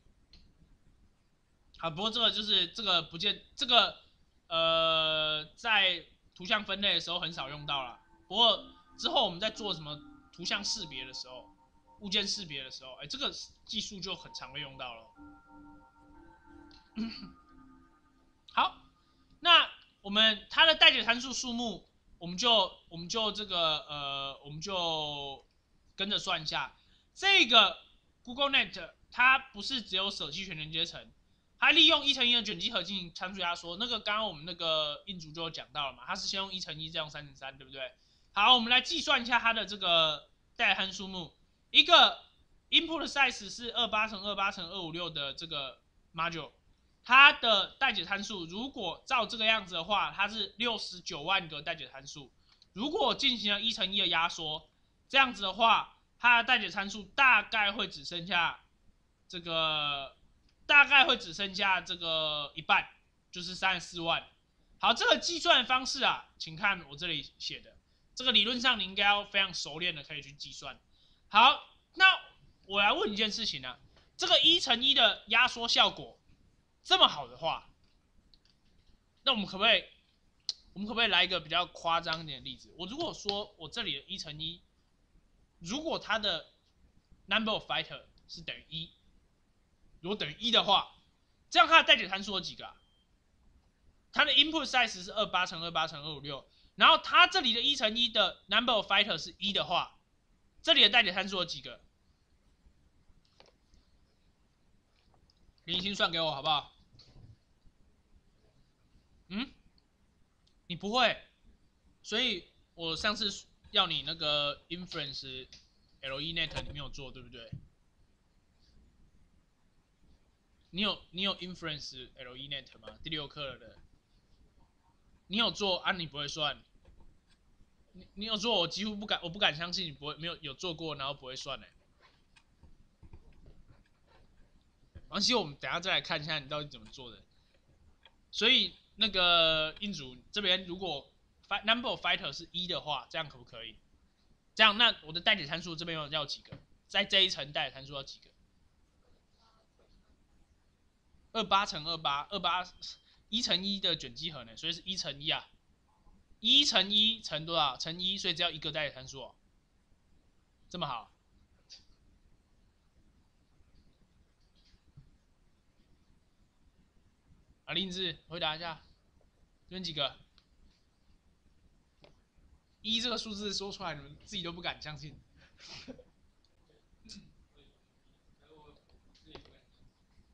好，不过这个就是这个不见这个在图像分类的时候很少用到啦。不过之后我们在做什么图像识别的时候，物件识别的时候，这个技术就很常会用到了。好，那它的待解参数数目，我们就跟着算一下。这个 GoogleNet 它不是只有舍弃全连接层，它利用1乘1的卷积核进行参数压缩。那个刚刚我们那个印组就有讲到了嘛，它是先用1乘1，再用3乘3，对不对？好，我们来计算一下它的这个待解参数目。一个 input size 是28乘28乘256的这个 module。它的待解参数如果照这个样子的话，它是69万个待解参数。如果进行了1乘1的压缩，这样子的话，它的待解参数大概会只剩下这个一半，就是34万。好，这个计算方式啊，请看我这里写的，这个理论上你应该要非常熟练的可以去计算。好，那我来问一件事情啊，这个1乘1的压缩效果这么好的话，那我们可不可以来一个比较夸张一点的例子？我如果说我这里的1乘1，如果它的 number of fighter 是等于1，如果等于1的话，这样它的待解参数有几个啊？它的 input size 是28乘28乘256，然后它这里的1乘1的 number of fighter 是1的话，这里的待解参数有几个？林星算给我好不好？你不会，所以我上次要你那个 inference LENet 你没有做，对不对？你有 inference LENet 吗？第6课的，你有做啊？你不会算？你有做，我不敢相信你不会有做过，然后不会算呢。而且我们等一下再来看一下你到底怎么做的。所以那个印主这边如果 number of fighter 是1的话，这样可不可以？这样那我的待解参数这边要几个？在这一层待解参数要几个？28乘28，28 1乘1的卷积核呢，所以是1乘1啊，1乘1乘多少？乘1，所以只要一个待解参数哦，这么好。啊，林志回答一下，这边几个？1这个数字说出来，你们自己都不敢相信。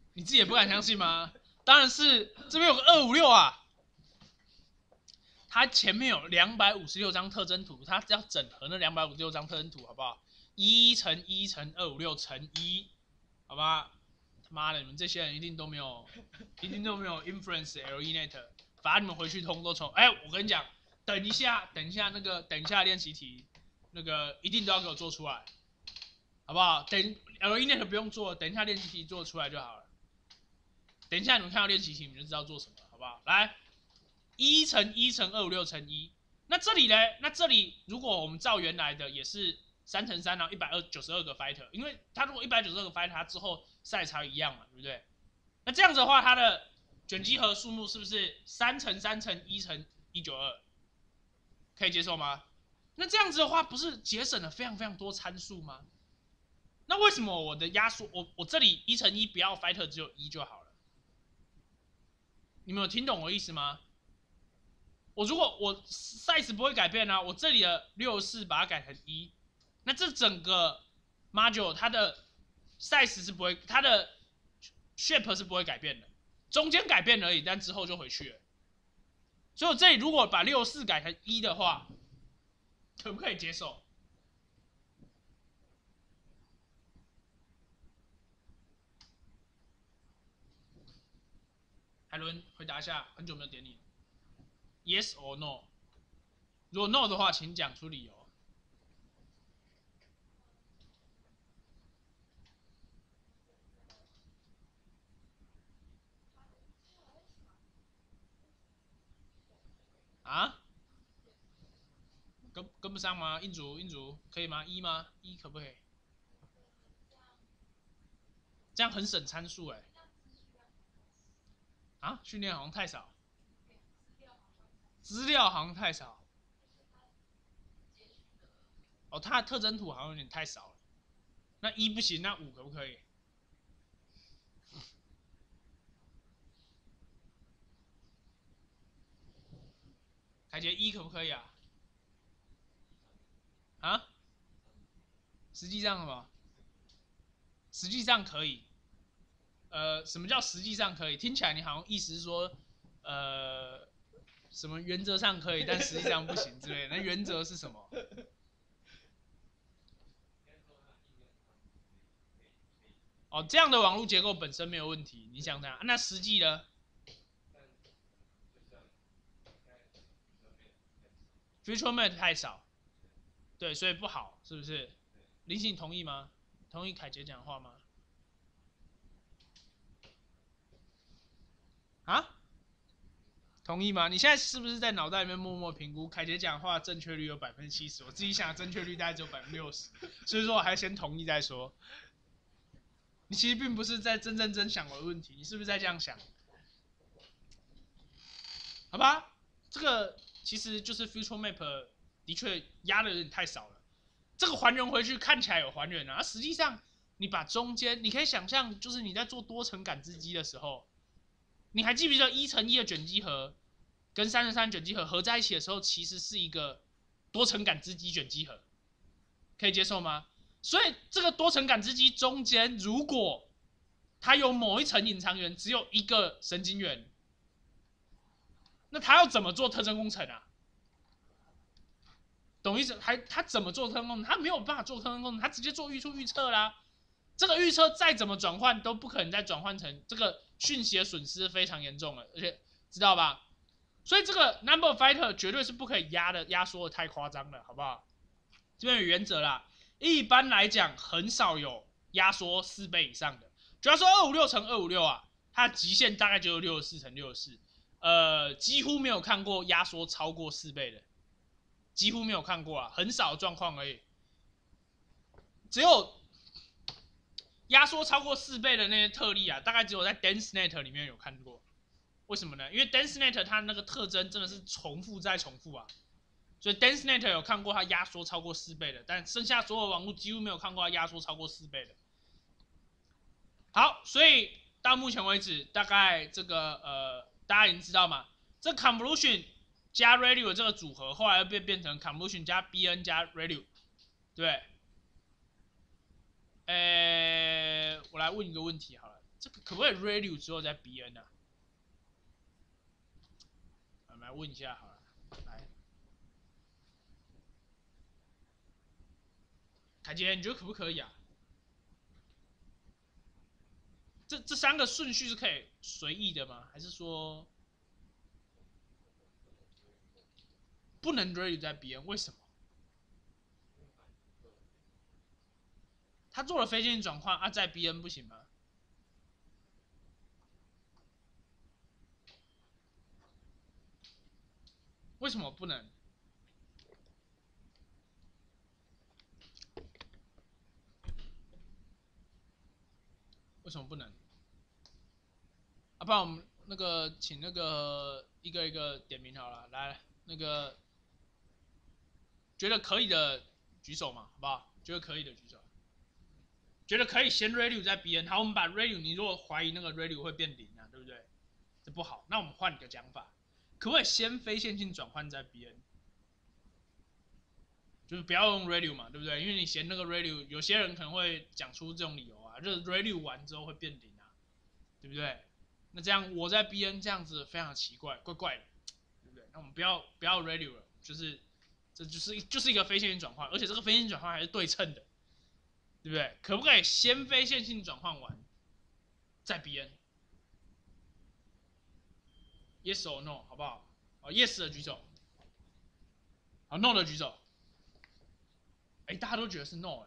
你自己也不敢相信吗？当然是这边有个256啊，它前面有256张特征图，它要整合那256张特征图，好不好？1乘1乘256乘1，好吧？他妈的，你们这些人一定都没有 influence LENet， 罚你们回去通都重。我跟你讲，等一下练习题，那个一定都要给我做出来，好不好？等 LENet 不用做，等一下练习题做出来就好了。等一下你们看到练习题，你们就知道做什么了，好不好？来，1乘1乘256乘1，那这里呢？那这里如果我们照原来的也是3乘3，然后192个 fighter， 因为它如果192个 fighter， 它之后赛才一样嘛，对不对？那这样子的话，它的卷积核数目是不是3乘3乘1乘192？可以接受吗？那这样子的话，不是节省了非常非常多参数吗？那为什么我的压缩，我这里1乘1不要 fighter 只有1就好了？你们有听懂我的意思吗？如果我 size 不会改变啊，我这里的64把它改成1，那这整个 module 它的 size 是不会，它的 shape 是不会改变的，中间改变而已，但之后就回去了。所以我这里如果把64改成1的话，可不可以接受？海伦回答一下，很久没有点你。Yes or no？ 如果 no 的话，请讲出理由。啊？跟不上吗？印主可以吗？1吗？1可不可以？这样很省参数哎。啊，训练好像太少，资料好像太少。哦，它的特征图好像有点太少了。那1不行，那5可不可以？凯杰1可不可以啊？啊？实际上什么？实际上可以。什么叫实际上可以？听起来你好像意思是说，什么原则上可以，但实际上不行之类的。那原则是什么？哦，这样的网络结构本身没有问题，你想这样？那实际呢？FeatureMate 太少，对，所以不好，是不是？林信同意吗？同意凯杰讲话吗？啊？同意吗？你现在是不是在脑袋里面默默评估凯杰讲话正确率有70%？我自己想正确率大概只有60%，所以说我还先同意再说。你其实并不是在真想我的问题，你是不是在这样想？好吧，这个其实就是 Future Map 的确压的有点太少了。这个还原回去看起来有还原啊，实际上你把中间，你可以想象，就是你在做多层感知机的时候，你还记不记得1乘1的卷积核跟3乘3卷积核合在一起的时候，其实是一个多层感知机卷积核，可以接受吗？所以这个多层感知机中间，如果它有某一层隐藏元只有一个神经元，那它要怎么做特征工程啊？懂意思？它怎么做特征工程？它没有办法做特征工程，它直接做预测啦。这个预测再怎么转换都不可能再转换成这个讯息的损失非常严重了，而且知道吧？所以这个 number fighter 绝对是不可以压缩的太夸张了，好不好？这边有原则啦，一般来讲很少有压缩4倍以上的。主要说256乘256啊，它的极限大概就是64乘64，几乎没有看过压缩超过4倍的，几乎没有看过啊，很少的状况而已。只有压缩超过4倍的那些特例啊，大概只有在 DenseNet 里面有看过。为什么呢？因为 DenseNet 它那个特征真的是重复再重复啊，所以 DenseNet 有看过它压缩超过4倍的，但剩下所有网络几乎没有看过它压缩超过4倍的。好，所以到目前为止，大概这个大家已经知道嘛，这 convolution 加 ReLU 这个组合，后来又变成 convolution 加 BN 加 ReLU， 对。我来问一个问题好了， 这个可不可以 ReLU 之后再 BN 啊？我们来问一下好了，来，凯杰，你觉得可不可以啊？这3个顺序是可以随意的吗？还是说不能 ReLU 再 BN？为什么？他做了非线性转换啊，再 BN 不行吗？为什么不能？为什么不能？啊，不然我们那个请那个一个一个点名好了，来，那个觉得可以的举手嘛，好不好？觉得可以的举手。觉得可以先 ReLU 再 BN， 好，我们把 ReLU， 你如果怀疑那个 ReLU 会变0啊，对不对？这不好，那我们换一个讲法，可不可以先非线性转换再 BN？ 就是不要用 ReLU 嘛，对不对？因为你嫌那个 ReLU， 有些人可能会讲出这种理由啊，就是 ReLU 完之后会变0啊，对不对？那这样我在 BN 这样子非常奇怪，怪怪的，对不对？那我们不要 ReLU 了，这就是一个非线性转换，而且这个非线性转换还是对称的，对不对？可不可以先非线性转换完再 BN？Yes or no， 好不好？Yes 的举手，好 No 的举手。大家都觉得是 No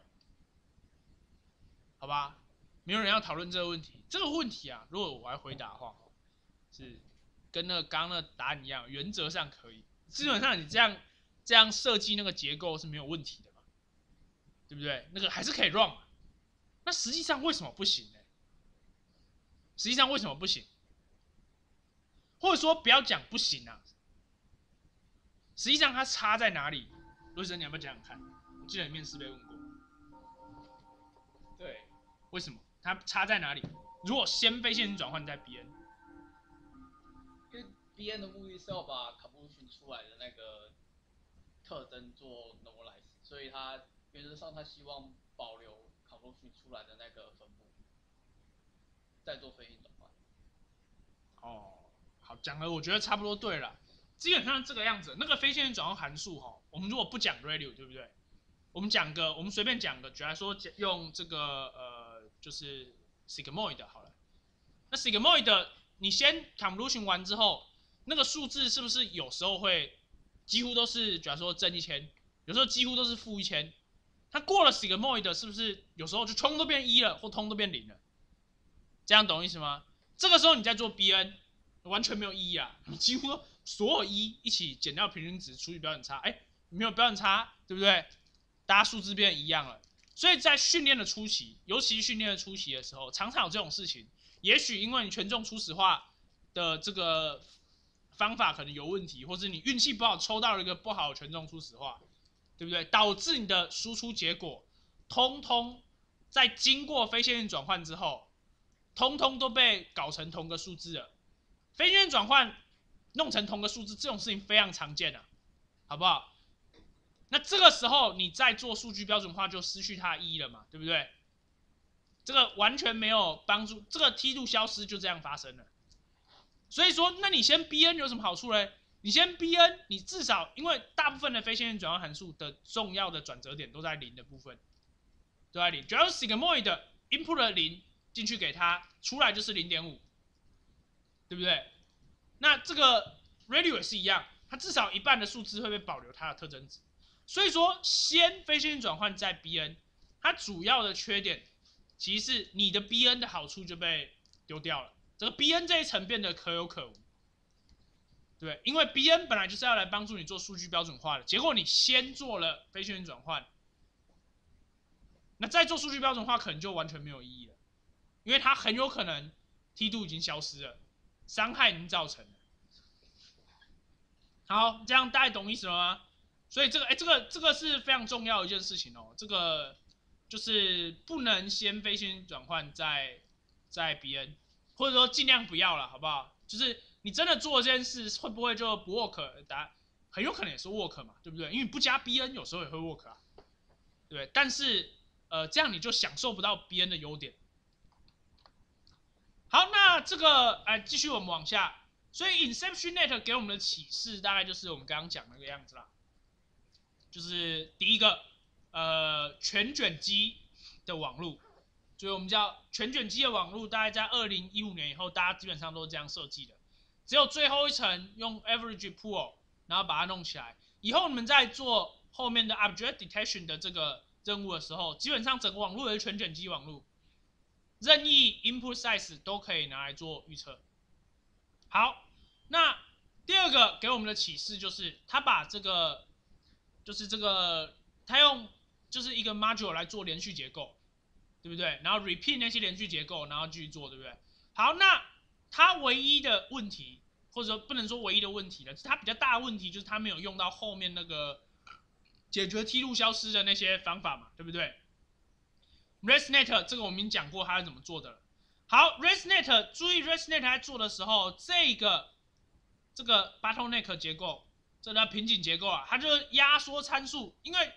好吧？没有人要讨论这个问题。这个问题啊，如果我来回答的话，是跟那个刚刚的答案一样，原则上可以。基本上你这样设计那个结构是没有问题的嘛，对不对？那个还是可以 run 嘛。那实际上为什么不行呢？实际上为什么不行？或者说不要讲不行啊，实际上它差在哪里？罗生，你要不要讲讲看？我记得你面试被问过。 对， 为什么？它差在哪里？如果先非线性转换再 BN， 因为 BN 的目的是要把卡布群出来的那个特征做 normalize， 所以它原则上它希望保留卡布群出来的那个分布，再做非线转换。 好，讲了，我觉得差不多对了。基本上这个样子，那个非线性转换函数我们如果不讲 ReLU， 对不对？我们随便讲个，举例说用这个就是 sigmoid 好了。那 sigmoid 你先 convolution 完之后，那个数字是不是有时候会几乎都是，假如说正1000，有时候几乎都是负1000？它过了 sigmoid 是不是有时候就通都变1了，或通都变0了？这样懂意思吗？这个时候你在做 BN， 完全没有意义啊！你几乎所有一起减掉平均值，除以标准差，没有标准差，对不对？大家数字变一样了。所以在训练的初期，尤其训练的初期的时候，常常有这种事情。也许因为你权重初始化的这个方法可能有问题，或者你运气不好抽到了一个不好的权重初始化，对不对？导致你的输出结果通通在经过非线性转换之后，通通都被搞成同个数字了。非线性转换弄成同个数字，这种事情非常常见啊，好不好？那这个时候你再做数据标准化就失去它的意义了嘛，对不对？这个完全没有帮助，这个梯度消失就这样发生了。所以说，那你先 BN 有什么好处呢？你先 BN， 你至少因为大部分的非线性转换函数的重要的转折点都在0的部分，都在0。只要是 sigmoid input 了0进去给它，出来就是 0.5， 对不对？那这个 ReLU 也是一样，它至少一半的数字会被保留它的特征值。所以说，先非线性转换再 BN， 它主要的缺点其实是你的 BN 的好处就被丢掉了，这个 BN 这一层变得可有可无，对，因为 BN 本来就是要来帮助你做数据标准化的，结果你先做了非线性转换，那再做数据标准化可能就完全没有意义了，因为它很有可能梯度已经消失了，伤害已经造成了。好，这样大家懂意思了吗？所以这个是非常重要的一件事情哦，这个就是不能先非线性转换再 BN， 或者说尽量不要了，好不好？就是你真的做这件事会不会就不 work？ 答案很有可能也是 work 嘛，对不对？因为你不加 BN 有时候也会 work 啊，对不对？但是这样你就享受不到 BN 的优点。 好，那这个继续我们往下，所以 InceptionNet 给我们的启示大概就是我们刚刚讲那个样子啦，就是第一个全卷积的网路，所以我们叫全卷积的网路，大概在2015年以后，大家基本上都是这样设计的，只有最后一层用 average pool， 然后把它弄起来，以后你们在做后面的 object detection 的这个任务的时候，基本上整个网路也是全卷积网路。任意 input size 都可以拿来做预测。好，那第二个给我们的启示就是，他把这个，他用就是一个 module 来做连续结构，对不对？然后 repeat 那些连续结构，然后继续做，对不对？好，那他唯一的问题，或者说不能说唯一的问题了，他比较大的问题就是他没有用到后面那个解决梯度消失的那些方法嘛，对不对？ResNet 这个我们已经讲过它是怎么做的了。好 ，ResNet 注意 ResNet 在做的时候，这个 bottleneck 结构，这叫瓶颈结构啊，它就是压缩参数。因为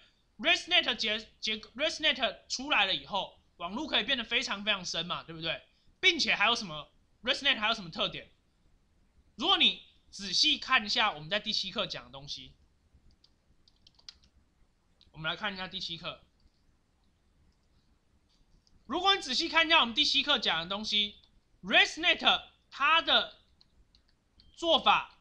ResNet 出来了以后，网路可以变得非常非常深嘛，对不对？并且还有什么 ResNet 还有什么特点？如果你仔细看一下我们在第7课讲的东西，我们来看一下第7课。如果你仔细看一下我们第7课讲的东西 ，ResNet 它的做法，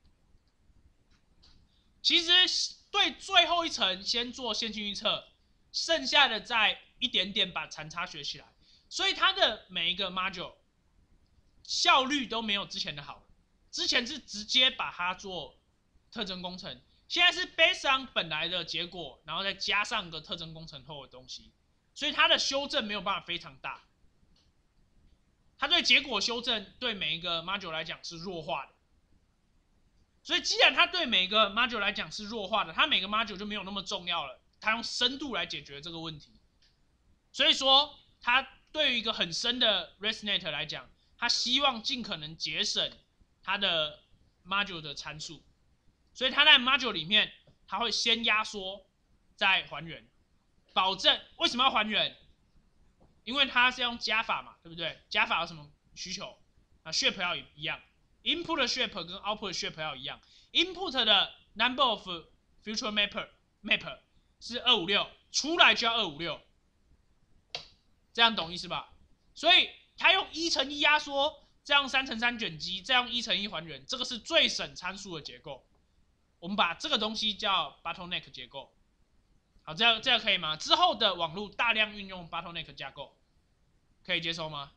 其实对最后一层先做线性预测，剩下的再一点点把残差学起来，所以它的每一个 module 效率都没有之前的好。之前是直接把它做特征工程，现在是 based on 本来的结果，然后再加上个特征工程后的东西。所以它的修正没有办法非常大，它对结果修正对每一个 module 来讲是弱化的。所以既然它对每一个 module 来讲是弱化的，它每个 module 就没有那么重要了，它用深度来解决这个问题。所以说，它对于一个很深的 ResNet 来讲，它希望尽可能节省它的 module 的参数，所以它在 module 里面，它会先压缩，再还原。保证为什么要还原？因为它是用加法嘛，对不对？加法有什么需求？啊 ，shape 要一样 ，input 的 shape 跟 output 的 shape 要一样。input 的 number of future map 是256，出来就要256，这样懂意思吧？所以它用1×1压缩，这样3×3卷积，这样1×1还原，这个是最省参数的结构。我们把这个东西叫 bottleneck 结构。好，这样可以吗？之后的网路大量运用 bottleneck 架构，可以接受吗？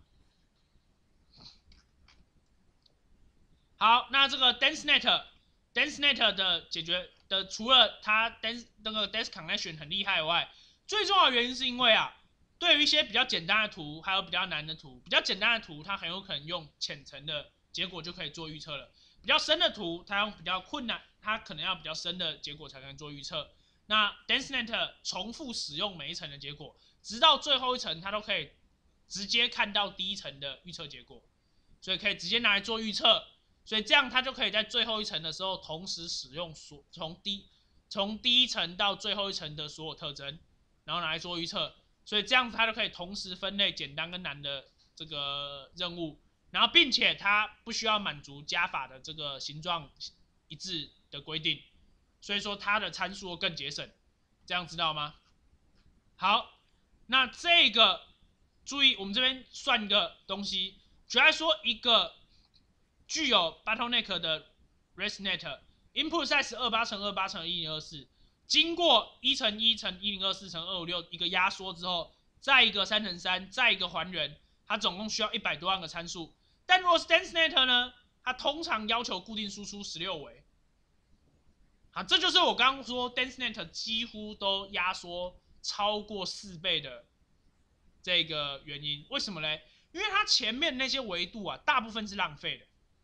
好，那这个 DenseNet 的解决的，除了它那个 dense connection 很厉害以外，最重要的原因是因为啊，对于一些比较简单的图，还有比较难的图，比较简单的图它很有可能用浅层的结果就可以做预测了，比较深的图它用比较困难，它可能要比较深的结果才能做预测。那 DenseNet 重复使用每一层的结果，直到最后一层，它都可以直接看到第一层的预测结果，所以可以直接拿来做预测。所以这样它就可以在最后一层的时候，同时使用从第一层到最后一层的所有特征，然后拿来做预测。所以这样子它就可以同时分类简单跟难的这个任务，然后并且它不需要满足加法的这个形状一致的规定。所以说它的参数更节省，这样知道吗？好，那这个注意，我们这边算一个东西，举例说一个具有 bottleneck 的 ResNet input size 28×28×1024，经过1×1×1024×256一个压缩之后，再一个3×3，再一个还原，它总共需要100多万个参数。但如果是 DenseNet 呢，它通常要求固定输出16维。好，这就是我刚刚说 DenseNet 几乎都压缩超过4倍的这个原因。为什么呢？因为它前面那些维度啊，大部分是浪费的，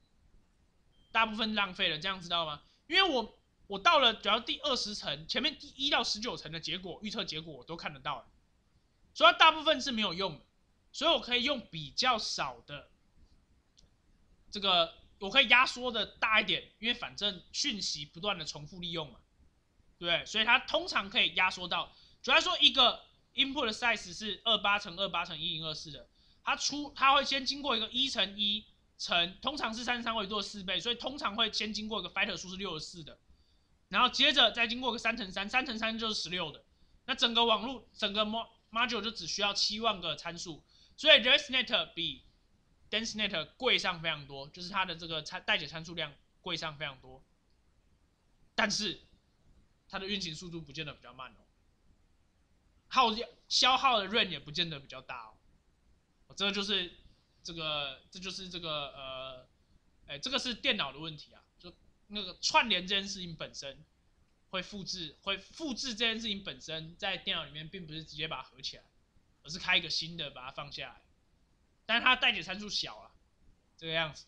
这样知道吗？因为我到了主要第20层，前面第1到19层的结果预测结果我都看得到了，所以它大部分是没有用的，所以我可以用比较少的这个。我可以压缩的大一点，因为反正讯息不断的重复利用嘛，对不对？所以它通常可以压缩到，主要说一个 input size 是28×28×1024的， 它会先经过一个1×1乘，通常是33维度的4倍，所以通常会先经过一个 fighter 数是64的，然后接着再经过一个3×3，3×3就是16的。那整个网络整个 module 就只需要7万个参数，所以 ResNet 比 DenseNet 贵上非常多，就是它的这个代解参数量贵上非常多，但是它的运行速度不见得比较慢哦，消耗的 RAM 也不见得比较大哦，这就是这个这个是电脑的问题啊，就那个串联这件事情本身会复制这件事情本身在电脑里面并不是直接把它合起来，而是开一个新的把它放下来，但是它代解参数小了，这个样子。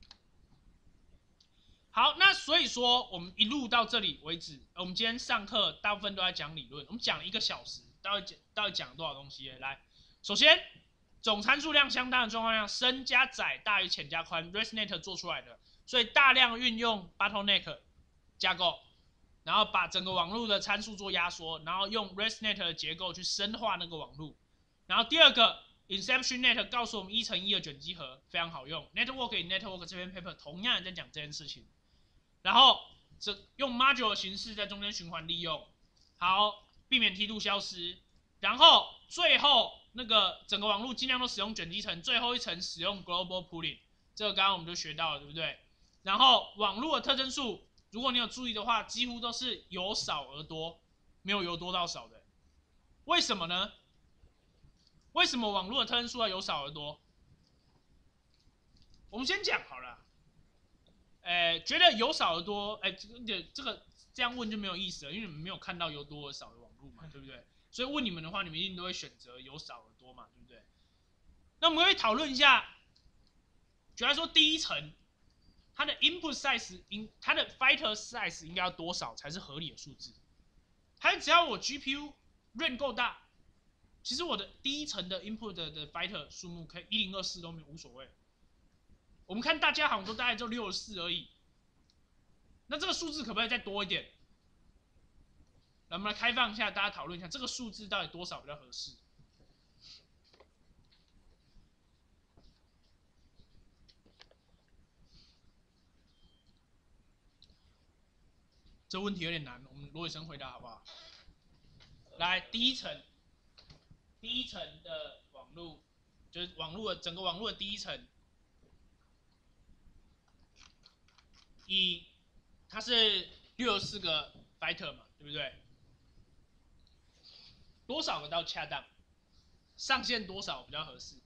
好，那所以说我们一路到这里为止，我们今天上课大部分都在讲理论，我们讲了1个小时，到底讲了多少东西？来，首先总参数量相当的状况下，深加窄大于浅加宽 ，ResNet 做出来的，所以大量运用 Bottleneck 架构，然后把整个网络的参数做压缩，然后用 ResNet 的结构去深化那个网络。然后第二个 InceptionNet 告诉我们1×1的卷积核非常好用 ，Network in Network 这篇 paper 同样也在讲这件事情。然后用 module 的形式在中间循环利用，好，避免梯度消失。然后最后那个整个网络尽量都使用卷积层，最后一层使用 global pooling， 这个刚刚我们就学到了，对不对？然后网络的特征数，如果你有注意的话，几乎都是由少而多，没有由多到少的。为什么呢？为什么网络的特征数要由少而多？我们先讲好了。觉得由少而多，这个这样问就没有意思了，因为你们没有看到由多而少的网络嘛，对不对？所以问你们的话，你们一定都会选择由少而多嘛，对不对？那我们可以讨论一下，举例说第一层，它的 input size， 它的 fighter size 应该要多少才是合理的数字？还是只要我 GPU RAM 够大，其实我的第一层的 input 的 fighter 数目可以1024都无所谓。我们看大家好像都大概就64而已，那这个数字可不可以再多一点？那我们来开放一下，大家讨论一下这个数字到底多少比较合适？这问题有点难，我们罗伟生回答好不好？来，第一层的网络，就是整个网络的第一层，它是64个 fighter 嘛，对不对？多少个到恰当？上限多少比较合适？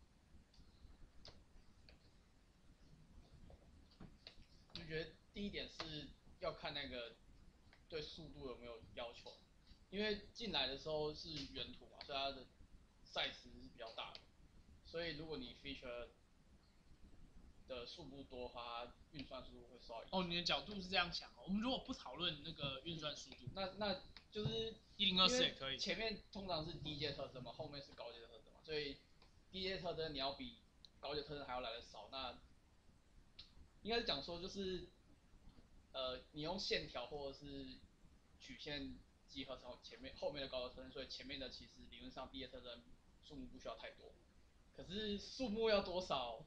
我觉得第一点是要看那个对速度有没有要求，因为进来的时候是原图嘛，所以它的 size 是比较大的，所以如果你 feature 的数目多的话，运算速度会受到影响。 哦，你的角度是这样想哦。我们如果不讨论那个运算速度， 那就是 1024也可以。 前面通常是低阶特征嘛，后面是高阶特征嘛，所以低阶特征你要比高阶特征还要来的少。那应该是讲说就是你用线条或者是曲线集合成后面的高阶特征，所以前面的其实理论上低阶特征数目不需要太多，可是数目要多少？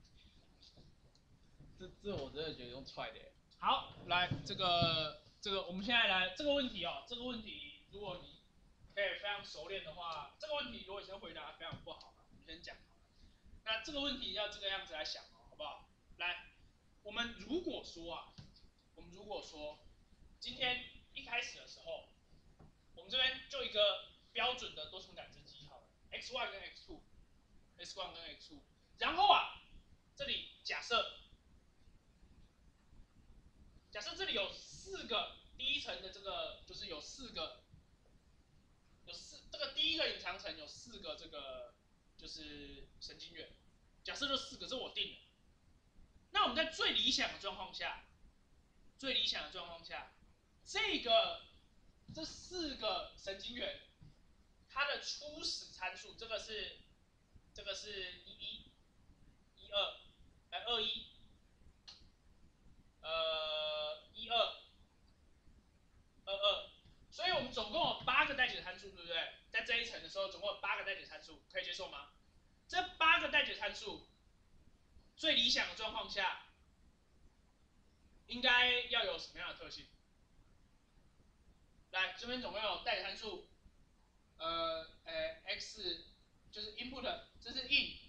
这我真的觉得用踹的。 好，来这个我们现在来这个问题哦，这个问题如果你可以非常熟练的话，这个问题如果你先回答非常不好，我们先讲好了。那这个问题要这个样子来想哦，好不好？来，我们如果说今天一开始的时候，我们这边就一个标准的多重感知机好了 ，x1 跟 x2，x1 跟 x2， 然后这里假设这里有4个第一层的这个，就是有4个，这个第一个隐藏层有4个这个就是神经元，假设就4个，这我定的。那我们在最理想的状况下，这4个神经元，它的初始参数，这个是11、12、21。12、22，所以我们总共有8个代解参数，对不对？在这一层的时候，总共有8个代解参数，可以接受吗？这8 8个待解参数，最理想的状况下，应该要有什么样的特性？来，这边总共有待解参数，x 就是 input， 这是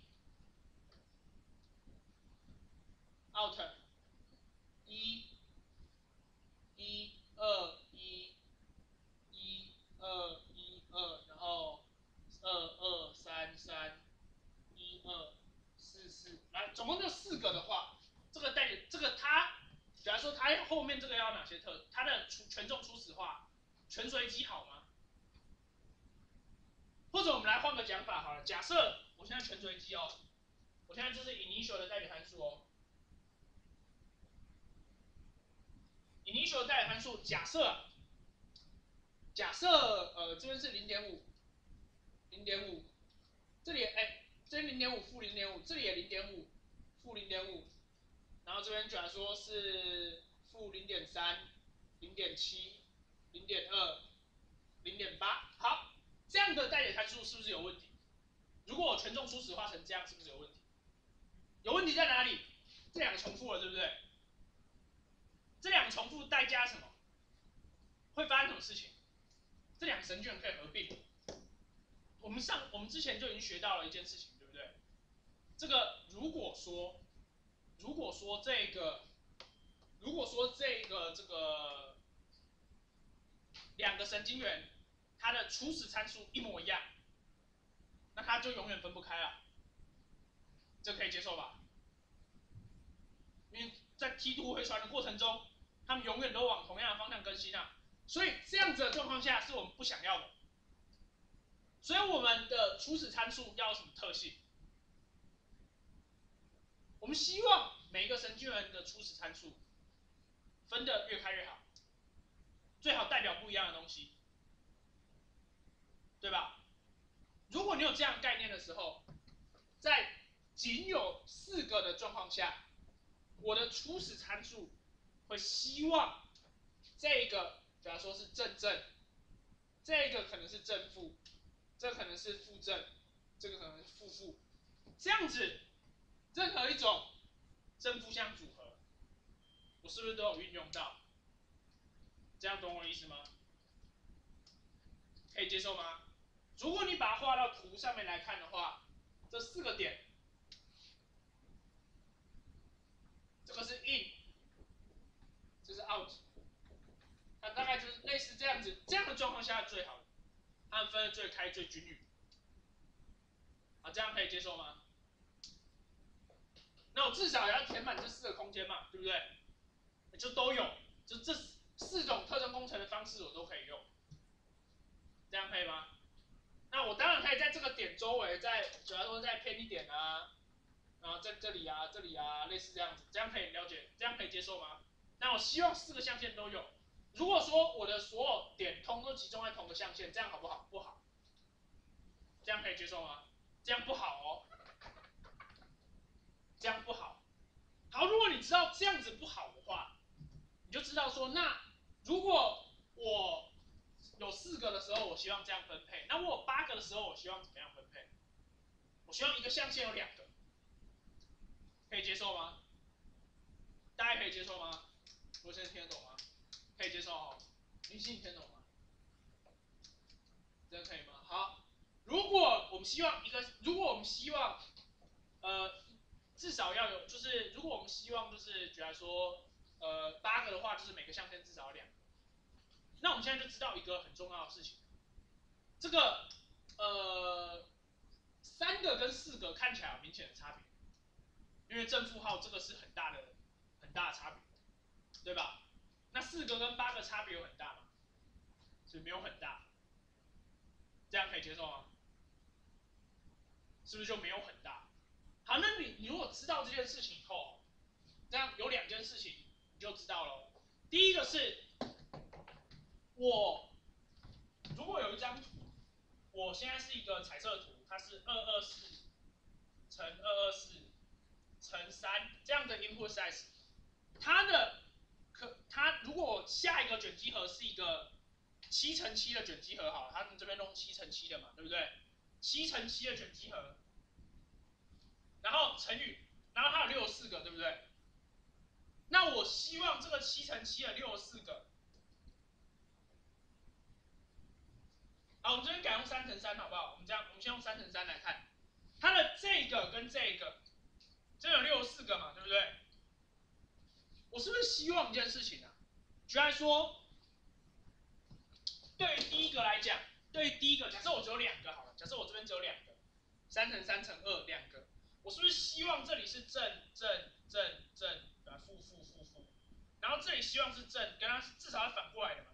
in，out 1 1 2 1 1 2 1 2，然后2 2 3 3 1 2 4 4，来，总共就4个的话，这个它，假如说它后面这个要哪些它的权重初始化，全随机好吗？或者我们来换个讲法好了，假设我现在全随机哦，我现在这是 initial 的待解参数哦。initial 的待解参数，假设这边是0.5， 0.5， 这里这边0.5负0.5，这里也0.5负0.5，然后这边假如说是负0.3、0.7、0.2、0.8，好，这样的待解参数是不是有问题？如果我权重初始化成这样，是不是有问题？有问题在哪里？这两个重复了，对不对？这两个重复代价什么？会发生什么事情？这两个神卷可以合并。我们之前就已经学到了一件事情，对不对？这个如果说这个两个神经元它的初始参数一模一样，那它就永远分不开了，这可以接受吧？因为在梯度回传的过程中，它们永远都往同样的方向更新啊，所以这样子的状况下是我们不想要的。所以我们的初始参数要有什么特性？我们希望每一个神经元的初始参数分得越开越好，最好代表不一样的东西，对吧？如果你有这样概念的时候，在仅有4个的状况下，我的初始参数会希望这个，假如说是正正，这个可能是正负，这可能是负正，这个可能是负负，这样子，任何一种正负相组合，我是不是都有运用到？这样懂我的意思吗？可以接受吗？如果你把它画到图上面来看的话，这4个点，这个是 in， 这是 out， 它大概就是类似这样子，这样的状况下最好，它们分得最开最均匀。啊，这样可以接受吗？那我至少也要填满这4个空间嘛，对不对？就都有，就这4种特征工程的方式我都可以用，这样可以吗？那我当然可以在这个点周围主要说再偏一点啊，然后在这里啊、这里啊，类似这样子，这样可以了解，这样可以接受吗？那我希望4个象限都有。如果说我的所有点通都集中在同个象限，这样好不好？不好。这样可以接受吗？这样不好哦，这样不好。好，如果你知道这样子不好的话，你就知道说，那如果我有4个的时候，我希望这样分配；那我有8个的时候，我希望怎么样分配？我希望一个象限有2个，可以接受吗？大家可以接受吗？我现在听得懂吗？可以接受哦。林信听得懂吗？这样可以吗？好，如果我们希望至少要有，就是如果我们希望就是举来说8个的话，就是每个象限至少有2个。那我们现在就知道一个很重要的事情，这个3个跟4个看起来有明显的差别，因为正负号这个是很大的差别，对吧？那4个跟8个差别有很大吗？所以没有很大，这样可以接受吗？是不是就没有很大？好，那你如果知道这件事情以后，这样有2件事情你就知道了。第一个是，我如果有一张图，我现在是一个彩色图，它是224乘224乘3这样的 input size， 它如果下一个卷积盒是一个7×7的卷积盒，好了，他们这边弄7×7的嘛，对不对？7×7的卷积盒， 然后乘以，然后它有64个，对不对？那我希望这个7乘7的64个，好，我们这边改用3乘3好不好？我们先用3乘3来看，它的这个跟这个，这有64个嘛，对不对？我是不是希望一件事情啊？举例来说，对于第一个来讲，对于第一个，假设我只有2个好了，假设我这边只有2个，3乘3乘22个，我是不是希望这里是正，负，然后这里希望是正，跟它至少要反过来的嘛？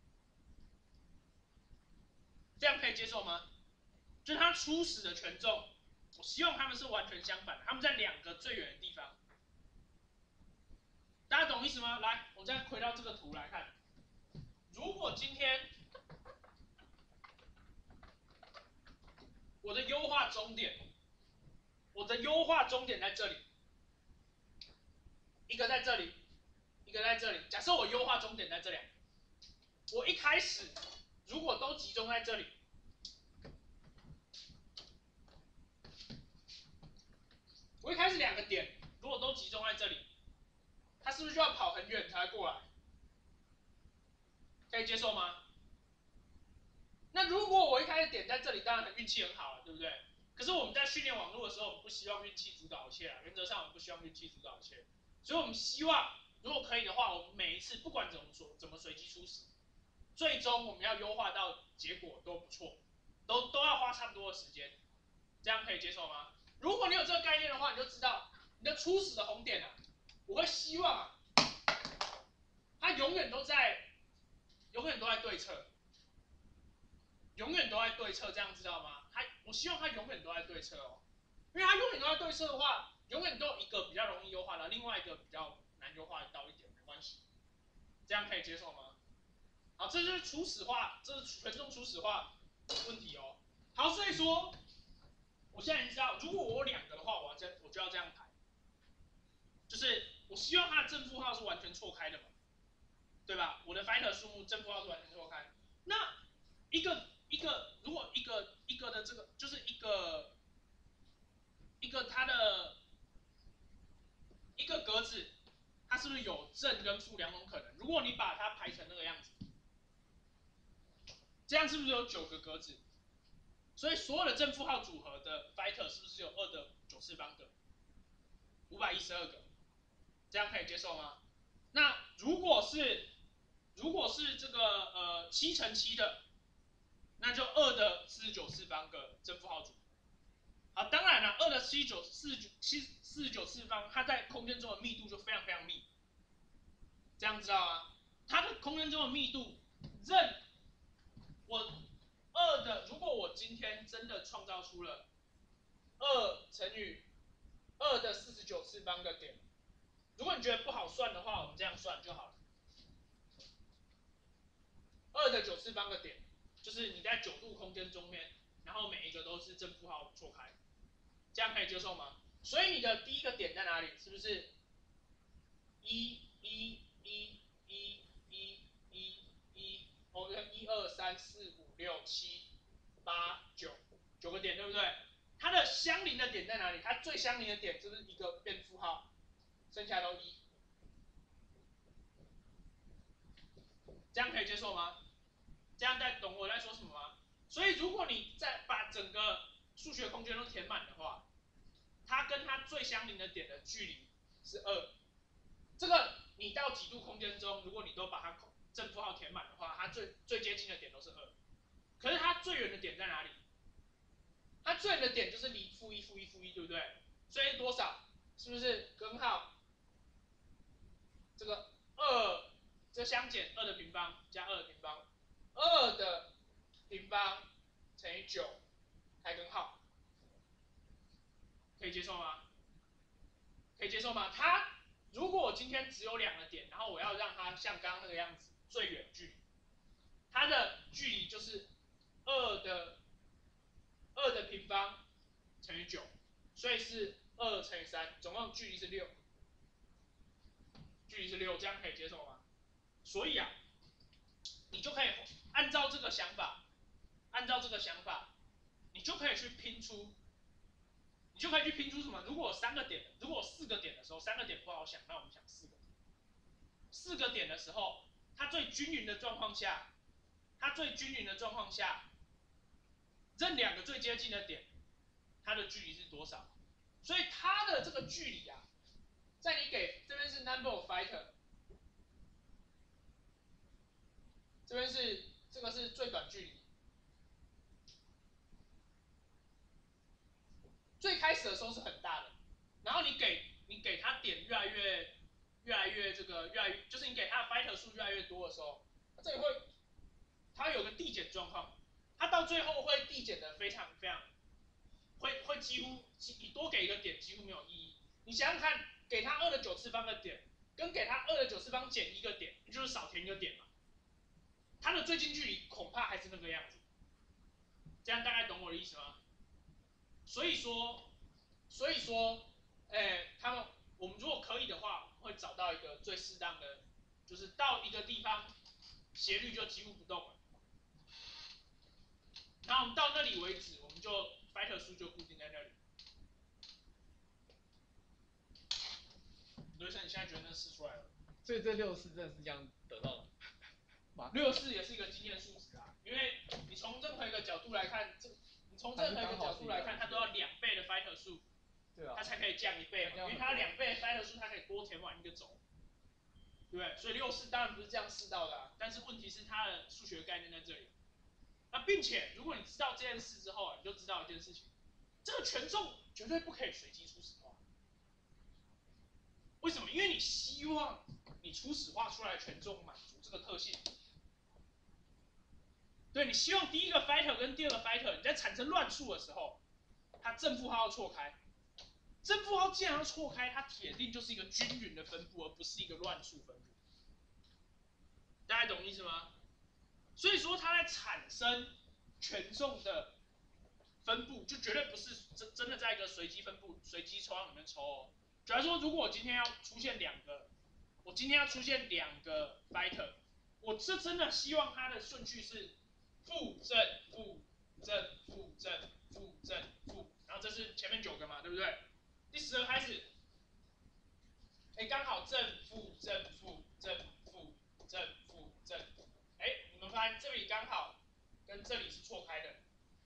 这样可以接受吗？就是它初始的权重，我希望它们是完全相反的，它们在2个最远的地方。大家懂意思吗？来，我再回到这个图来看，如果今天我的优化终点，在这里，一个在这里，一个在这里。假设我优化终点在这两个，我一开始如果都集中在这里，我一开始2个点如果都集中在这里，它是不是就要跑很远才会过来？可以接受吗？那如果我一开始点在这里，当然运气很好了，对不对？可是我们在训练网络的时候，我们不希望运气主导一切啊。原则上，我们不希望运气主导一切，所以我们希望，如果可以的话，我们每一次不管怎么随机初始，最终我们要优化到结果都不错，都要花差不多的时间，这样可以接受吗？如果你有这个概念的话，你就知道你的初始的红点啊，我会希望啊，它永远都在对侧。永远都在对侧，这样知道吗？我希望它永远都在对侧哦，因为它永远都在对侧的话，永远都有一个比较容易优化的，另外一个比较难优化到一点，没关系，这样可以接受吗？好，这就是初始化，这是权重初始化问题哦。好，所以说，我现在知道，如果我有2个的话，我就要这样排，就是我希望它的正负号是完全错开的嘛，对吧？我的 fighter 数目正负号是完全错开，那如果一个的这个就是一个它的一个格子，它是不是有正跟负2种可能？如果你把它排成那个样子，这样是不是有9个格子？所以所有的正负号组合的 fighter 是不是有2的9次方个，512个？这样可以接受吗？那如果是这个7乘7的，那就2的49次方个正负号组合。好，当然了，2的49次方，它在空间中的密度就非常非常密，这样知道吗？它的空间中的密度，我2的，如果我今天真的创造出了2乘以2的49次方个点，如果你觉得不好算的话，我们这样算就好了。2的9次方个点，就是你在9度空间中面，然后每一个都是正负号错开，这样可以接受吗？所以你的第一个点在哪里？是不是1 1 1 1 1 1 1？我们1 2 3 4 5 6 7 8 9个点，对不对？它的相邻的点在哪里？它最相邻的点就是一个变负号，剩下都1，这样可以接受吗？这样懂我在说什么吗？所以如果你再把整个数学空间都填满的话，它跟它最相邻的点的距离是2。这个你到几度空间中，如果你都把它正负号填满的话，它最接近的点都是2。可是它最远的点在哪里？它最远的点就是离负1、负1、负1，对不对？所以多少？是不是根号？这个2，这相减2的平方加2的平方，2的平方乘以9，开根号，可以接受吗？可以接受吗？它如果我今天只有2个点，然后我要让它像刚刚那个样子最远距离，它的距离就是2的平方乘以9，所以是2乘以3，总共距离是6，这样可以接受吗？所以啊，你就可以按照这个想法，你就可以去拼出你就可以去拼出什么？如果有3个点，如果有4个点的时候，3个点不好想，那我们想4个点。4个点的时候，它最均匀的状况下，任2个最接近的点，它的距离是多少？所以它的这个距离啊，在你给这边是 number of fighter， 这边是这个是最短距离。最开始的时候是很大的，然后你给它点越来越就是你给它的 fighter 数越来越多的时候，这里它会有个递减状况，它到最后会递减的非常会几乎你多给一个点几乎没有意义。你想想看，给它2的9次方的点，跟给它2的9次方减1个点，就是少填一个点嘛。它的最近距离恐怕还是那个样子。这样大概懂我的意思吗？所以说，我们如果可以的话，会找到一个最适当的，就是到一个地方，斜率就几乎不动了。然后我们到那里为止，我们就 fighter 数就固定在那里。刘医生，你现在觉得那试出来了？ 所以这64真的是这样得到的吗 ？64也是一个经验数值啊，因为你从任何一个角度来看，它都要2倍的 fighter 数， 对啊， 它才可以降1倍嘛，因为它2倍的 fighter 数，它可以多填满1个轴，对不对？所以64当然不是这样试到的啊，但是问题是它的数学概念在这里。那并且如果你知道这件事之后，你就知道一件事情，这个权重绝对不可以随机初始化。为什么？因为你希望你初始化出来的权重满足这个特性。对，你希望第一个 fighter 跟第2个 fighter 你在产生乱数的时候，它正负号要错开。正负号既然要错开，它铁定就是一个均匀的分布，而不是一个乱数分布。大家懂意思吗？所以说它在产生权重的分布，就绝对不是真的在一个随机分布、随机抽样里面抽哦。假如说，如果我今天要出现2个 fighter， 我是真的希望它的顺序是负正负正负正负正负，然后这是前面9个嘛，对不对？第10个开始，刚好正负正负正负正负正，你们发现这里刚好跟这里是错开的，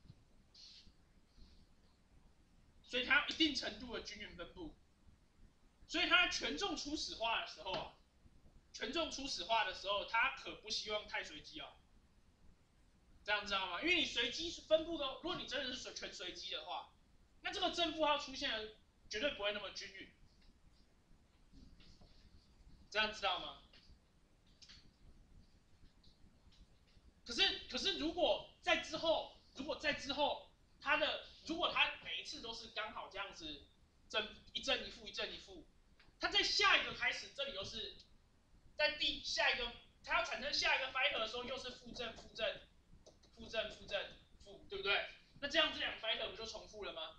所以它有一定程度的均匀分布。所以它权重初始化的时候啊，它可不希望太随机啊。这样知道吗？因为你随机分布的，如果你真的是全随机的话，那这个正负号出现的绝对不会那么均匀。这样知道吗？可是如果在之后，如果它每一次都是刚好这样子一正一负一正一负，它在下一个开始，这里又是在下一个，它要产生下一个 fighter 的时候，又是负正负正负正负正负，对不对？那这样这2个 fighter 不就重复了吗？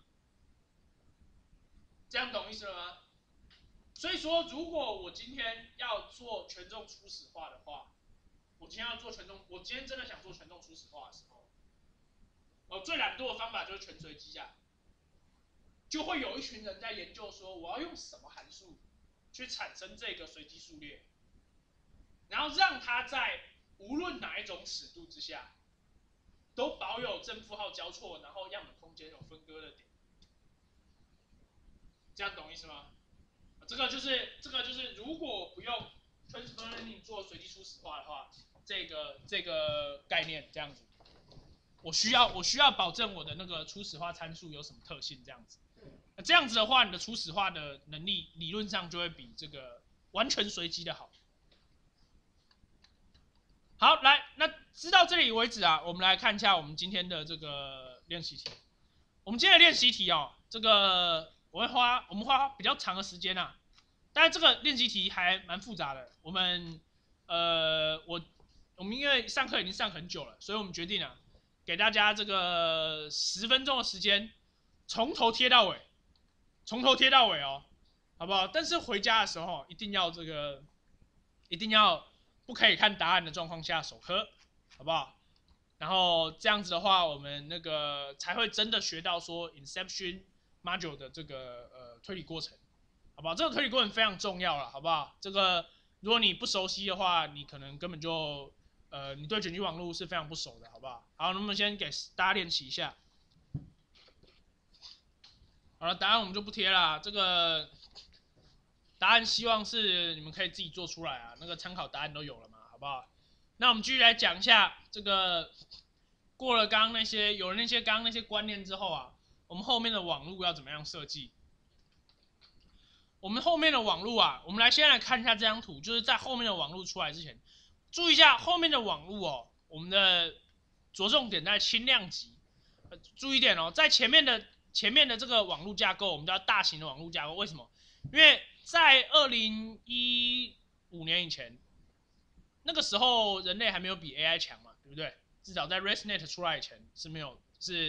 这样懂意思了吗？所以说，如果我今天要做权重初始化的话，我今天真的想做权重初始化的时候，最懒惰的方法就是全随机啊。就会有一群人在研究说，我要用什么函数去产生这个随机数列，然后让它在无论哪一种尺度之下，都保有正负号交错，然后样本空间有分割的点。这样懂意思吗？这个就是如果不用 transfer learning 做随机初始化的话，这个概念这样子。我需要保证我的那个初始化参数有什么特性这样子。那这样子的话，你的初始化的能力理论上就会比这个完全随机的好。好，来，那知道这里为止啊，我们来看一下我们今天的这个练习题。我们今天的练习题哦，这个我们花比较长的时间啊，但是这个练习题还蛮复杂的。我们因为上课已经上很久了，所以我们决定啊，给大家这个10分钟的时间，从头贴到尾哦，好不好？但是回家的时候一定要不可以看答案的状况下手科，好不好？然后这样子的话，我们那个才会真的学到说 inception module 的这个推理过程，好不好？这个推理过程非常重要了，好不好？这个如果你不熟悉的话，你可能根本就你对卷积网络是非常不熟的，好不好？好，那么先给大家练习一下。好了，答案我们就不贴了，这个答案希望是你们可以自己做出来啊，那个参考答案都有了嘛，好不好？那我们继续来讲一下这个，过了刚刚那些有了那些刚刚那些观念之后啊，我们后面的网络要怎么样设计？我们后面的网络啊，我们先来看一下这张图，就是在后面的网络出来之前，注意一下后面的网络哦，我们的着重点在轻量级，注意一点哦，在前面的这个网络架构，我们叫大型的网络架构，为什么？因为在2015年以前，那个时候人类还没有比 AI 强嘛，对不对？至少在 ResNet 出来以前是没有，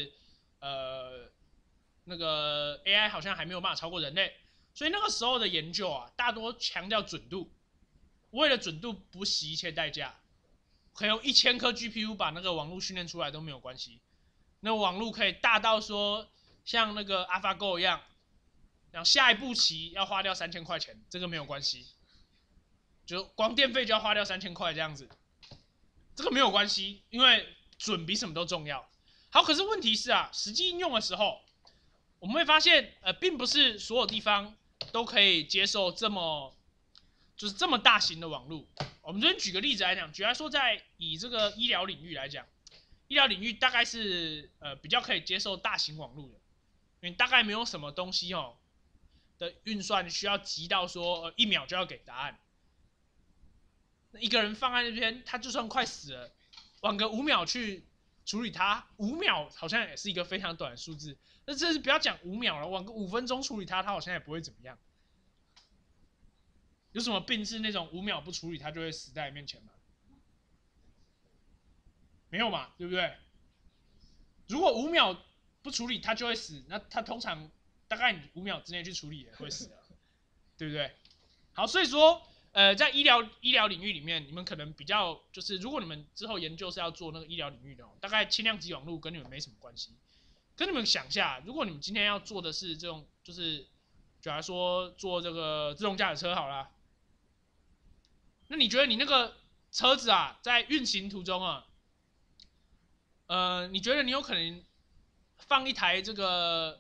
那个 AI 好像还没有办法超过人类，所以那个时候的研究啊，大多强调准度，为了准度不惜一切代价，可以用1000颗 GPU 把那个网络训练出来都没有关系。那网络可以大到说像那个 AlphaGo 一样，然后下一步棋要花掉3000块钱，这个没有关系，就光电费就要花掉3000块这样子，这个没有关系，因为准比什么都重要。好，可是问题是啊，实际应用的时候，我们会发现，并不是所有地方都可以接受这么大型的网络。我们这边举个例子来讲，举来说，以这个医疗领域来讲，医疗领域大概是比较可以接受大型网络的，因为大概没有什么东西哦的运算需要急到说1秒就要给答案。那一个人放在那边，他就算快死了，晚个5秒去处理它，5秒好像也是一个非常短的数字。那这是不要讲5秒了，晚个5分钟处理它，它好像也不会怎么样。有什么病是那种5秒不处理它就会死在你面前吗？没有嘛，对不对？如果5秒不处理它就会死，那它通常大概你5秒之内去处理也会死了，对不对？好，所以说在医疗领域里面，你们可能比较就是，如果你们之后研究是要做那个医疗领域的，大概轻量级网络跟你们没什么关系。跟你们想一下，如果你们今天要做的是这种，就是假如说做这个自动驾驶车好了，那你觉得你那个车子啊，在运行途中啊，你觉得你有可能放一台这个，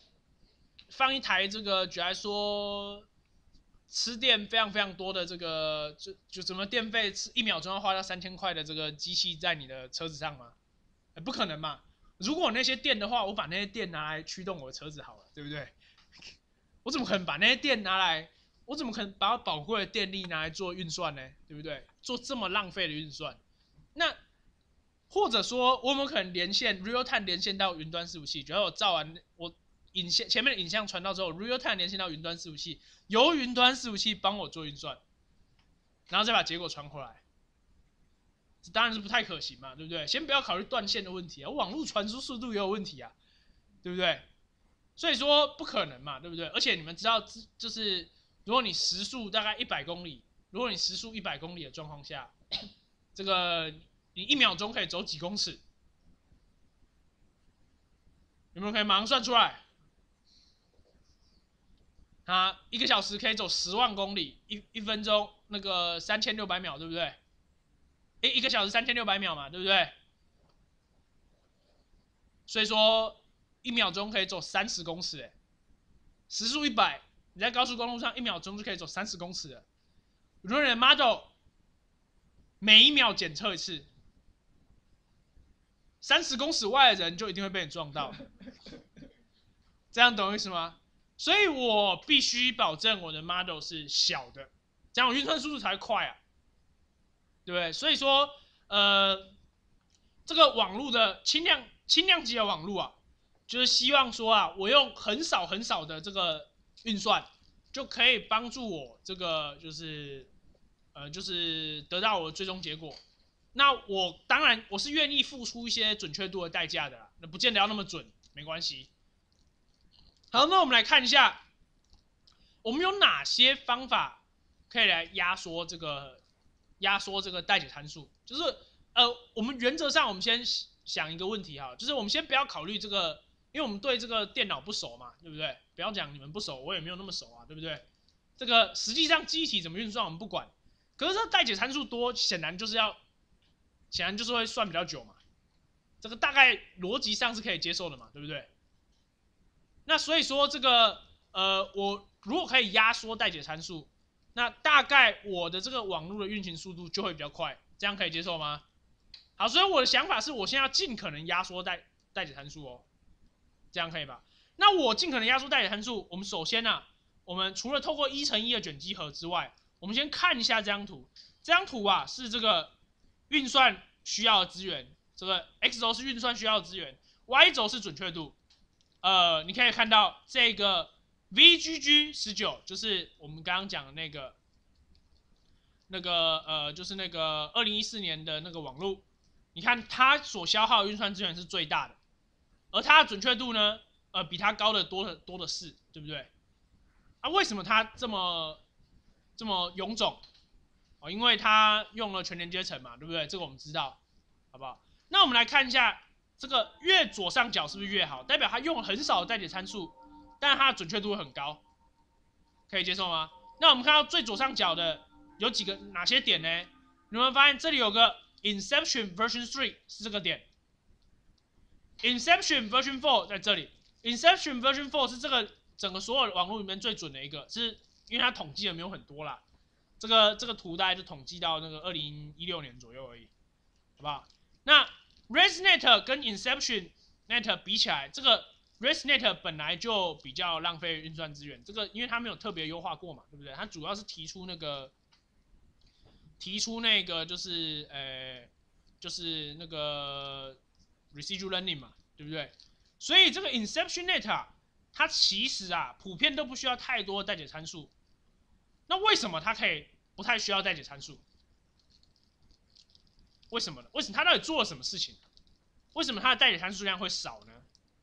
假如说吃电非常非常多的这个，就怎么电费1秒钟要花掉3000块的这个机器在你的车子上吗？不可能嘛！如果有那些电的话，我把那些电拿来驱动我的车子好了，对不对？我怎么可能把那些电拿来？我怎么可能把宝贵的电力拿来做运算呢？对不对？做这么浪费的运算，那或者说我们可能连线 real time 连线到云端伺服器，只要我照完我前面的影像传到之后 ，real time 连线到云端伺服器，由云端伺服器帮我做运算，然后再把结果传回来。当然是不太可行嘛，对不对？先不要考虑断线的问题啊，网络传输速度也有问题啊，对不对？所以说不可能嘛，对不对？而且你们知道，就是如果你时速大概100公里，如果你时速100公里的状况下，这个你1秒钟可以走几公尺？有没有可以马上算出来？它1个小时可以走10万公里，一分钟那个3600秒，对不对？1个小时3600秒嘛，对不对？所以说1秒钟可以走30公尺，时速100，你在高速公路上1秒钟就可以走30公尺了。如果你的 model 每1秒检测一次，30公尺外的人就一定会被你撞到。这样懂意思吗？所以我必须保证我的 model 是小的，这样我运算速度才会快啊，对不对？所以说，这个网络的轻量级的网络啊，就是希望说啊，我用很少的这个运算，就可以帮助我这个就是得到我的最终结果。那我当然我是愿意付出一些准确度的代价的啦，那不见得要那么准，没关系。好，那我们来看一下，我们有哪些方法可以来压缩这个待解参数？就是我们原则上我们先想一个问题哈，就是我们先不要考虑这个，因因为我们对这个电脑不熟嘛，对不对？不要讲你们不熟，我也没有那么熟啊，对不对？这个实际上记忆体怎么运算我们不管，可是这待解参数多，显然就是会算比较久嘛。这个大概逻辑上是可以接受的嘛，对不对？那所以说这个我如果可以压缩待解参数，那大概我的这个网络的运行速度就会比较快，这样可以接受吗？好，所以我的想法是我现在要尽可能压缩待解参数哦，这样可以吧？那我尽可能压缩待解参数，我们首先啊，我们除了透过1×1的卷积核之外，我们先看一下这张图。这张图啊是这个运算需要的资源，这个 x 轴是运算需要的资源 ，y 轴是准确度。你可以看到这个 VGG19 就是我们刚刚讲的就是那个2014年的那个网络，你看它所消耗的运算资源是最大的，而它的准确度呢，比它高的多的是，对不对？啊，为什么它这么臃肿？哦，因为它用了全连接层嘛，对不对？这个我们知道，好不好？那我们来看一下。这个越左上角是不是越好？代表它用了很少的待解参数，但是它的准确度会很高，可以接受吗？那我们看到最左上角的有哪些点呢？你们发现这里有个 Inception Version 3是这个点 ，Inception Version 4在这里 ，Inception Version 4是这个整个所有网络里面最准的一个，是因为它统计的没有很多啦。这个图大概就统计到那个2016年左右而已，好不好？那ResNet 跟 InceptionNet 比起来，这个 ResNet 本来就比较浪费运算资源，这个因为它没有特别优化过嘛，对不对？它主要是提出那个就是那个 residual learning 嘛，对不对？所以这个 InceptionNet 啊，它其实啊普遍都不需要太多待解参数。那为什么它可以不太需要待解参数？为什么呢？为什么它到底做了什么事情？为什么它的待解参数量会少呢？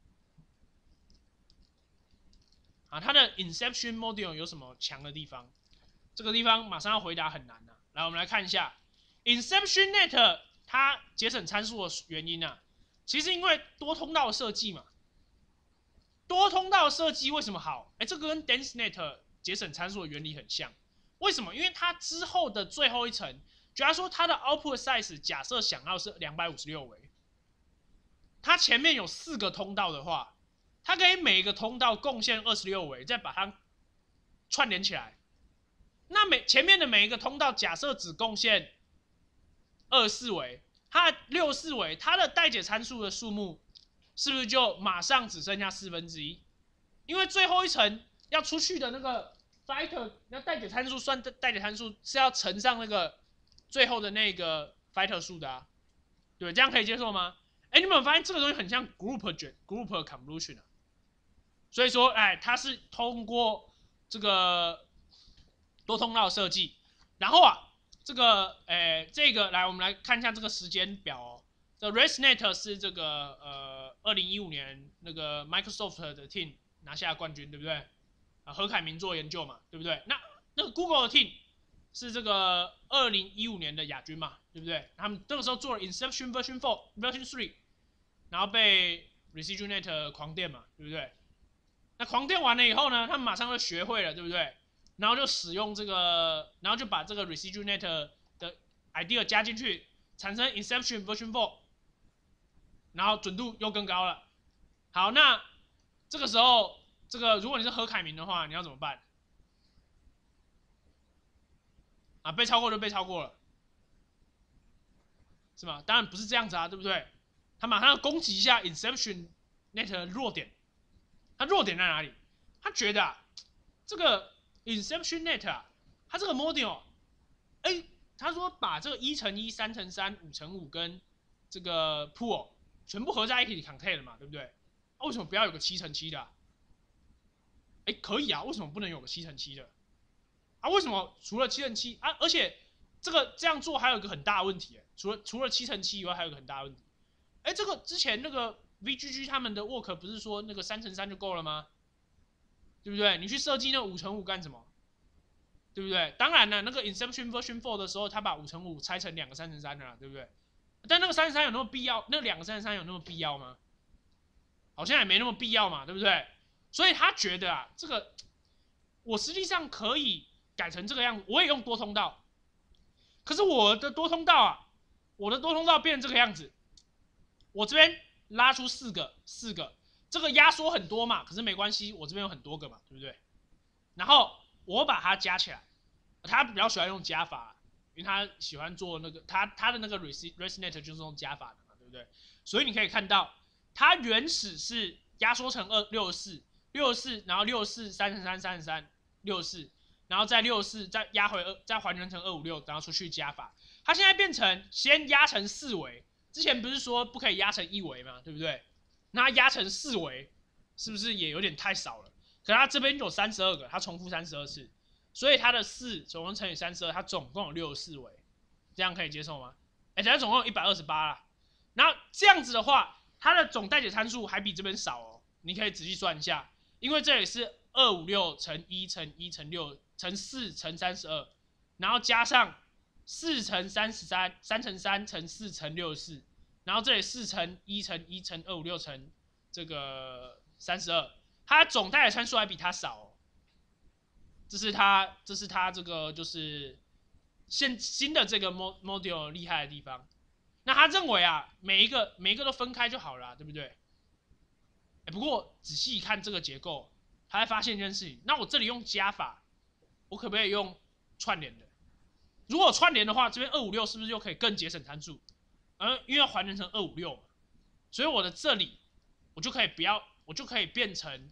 啊，它的 Inception Module 有什么强的地方？这个地方马上要回答很难啊。来，我们来看一下 InceptionNet 它节省参数的原因啊，其实因为多通道设计嘛。多通道设计为什么好？这个跟 DenseNet 节省参数的原理很像。为什么？因为它之后的最后一层。假如说它的 output size 假设想要是256维，它前面有4个通道的话，它可以每一个通道贡献26维，再把它串联起来。那前面的每一个通道假设只贡献24维，它64维，它的待解参数的数目是不是就马上只剩下1/4？因为最后一层要出去的那个 fighter， 那待解参数算待解参数是要乘上那个。最后的那个 fighter 数的啊，对，这样可以接受吗？你们有发现这个东西很像 group convolution 啊？所以说，它是通过这个多通道设计，然后啊，这个来我们来看一下这个时间表哦。这 ResNet 是这个2015年那个 Microsoft 的 team 拿下冠军，对不对？何凯明做研究嘛，对不对？那个 Google 的 team。是这个2015年的亚军嘛，对不对？他们那个时候做了 Inception Version 4、Version 3，然后被 ResidualNet 狂电嘛，对不对？那狂电完了以后呢，他们马上就学会了，对不对？然后就使用这个，然后就把这个 ResidualNet 的 idea 加进去，产生 Inception Version 4，然后准度又更高了。好，那这个时候，如果你是何凯明的话，你要怎么办？啊，被超过就被超过了，是吗？当然不是这样子啊，对不对？他马上要攻击一下 InceptionNet 的弱点。他弱点在哪里？他觉得这个 InceptionNet 啊，它这个 module，他说把这个1×1、3×3、5×5跟这个 pool 全部合在一起 contain 了嘛，对不对？为什么不要有个7×7的？可以啊，为什么不能有个7×7的？为什么除了7×7啊？而且这样做还有一个很大的问题，除了7×7以外，还有一个很大的问题。这个之前那个 VGG 他们的 work 不是说那个3×3就够了吗？对不对？你去设计那5×5干什么？对不对？当然了，那个 Inception Version 4的时候，他把5×5拆成2个3×3的啦，对不对？但那个3×3有那么必要？那2个3×3有那么必要吗？ 好像也没那么必要嘛，对不对？所以他觉得啊，这个我实际上可以改成这个样子，我也用多通道，可是我的多通道啊，我的多通道变成这个样子，我这边拉出四个，这个压缩很多嘛，可是没关系，我这边有很多个嘛，对不对？然后我把它加起来，他比较喜欢用加法，因为他喜欢做那个他的那个 resonate 就是用加法的嘛，对不对？所以你可以看到，它原始是压缩成64，然后64333364，然后再64再压回再还原成256，然后出去加法。它现在变成先压成4维，之前不是说不可以压成1维嘛，对不对？那压成4维，是不是也有点太少了？可它这边有32个，它重复32次，所以它的4总共乘以32，它总共有64维，这样可以接受吗？它总共有128啦。然后这样子的话，它的总代解参数还比这边少哦，你可以仔细算一下，因为这里是256乘1乘1乘6乘4乘32，然后加上4乘33，3乘3乘4乘64，然后这里4乘1乘1乘256乘这个32，它总代解参数还比它少哦。这是它这个就是新的这个 module 厉害的地方。那他认为啊，每一个都分开就好了，对不对？不过仔细一看这个结构，他会发现一件事情。那我这里用加法，我可不可以用串联的？如果串联的话，这边256是不是又可以更节省参数？因为要还原成256嘛，所以我的这里我就可以变成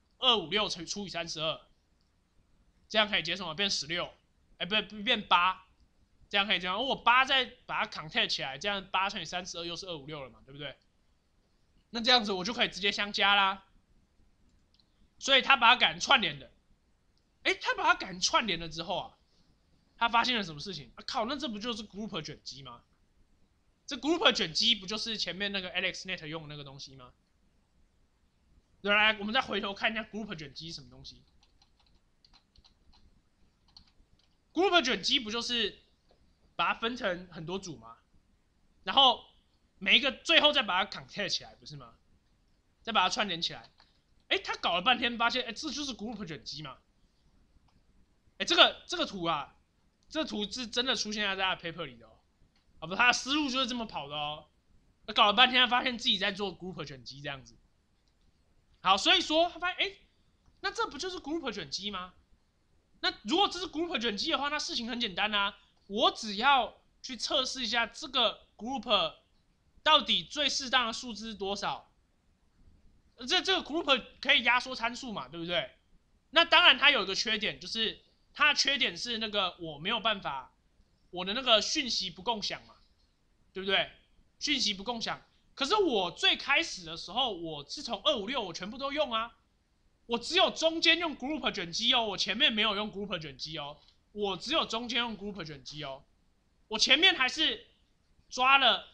256除以32，这样可以节省吗？变16，不变8。这样可以这样，我8再把它 concat 起来，这样8乘以32又是256了嘛，对不对？那这样子我就可以直接相加啦。所以他把它改成串联的，他把它改成串联了之后啊，他发现了什么事情？靠，那这不就是 group 卷积吗？这 group 卷积不就是前面那个 AlexNet 用的那个东西吗？来，我们再回头看一下 group 卷积是什么东西。group 卷积不就是把它分成很多组吗？然后每一个最后再把它 concat 起来，不是吗？再把它串联起来。他搞了半天发现，这就是 group 卷积嘛。这个图啊，这个图是真的出现在他的 paper 里的哦。不，他的思路就是这么跑的哦。搞了半天，发现自己在做 group 卷积这样子。好，所以说他发现，那这不就是 group 卷积吗？那如果这是 group 卷积的话，那事情很简单啊，我只要去测试一下这个 group 到底最适当的数字是多少。这个 group 可以压缩参数嘛，对不对？那当然它有一个缺点，就是它的缺点是那个我没有办法，我的那个讯息不共享嘛，对不对？讯息不共享。可是我最开始的时候，我是从256我全部都用啊，我只有中间用 group 卷积哦，我前面没有用 group 卷积哦，我只有中间用 group 卷积哦，我前面还是抓了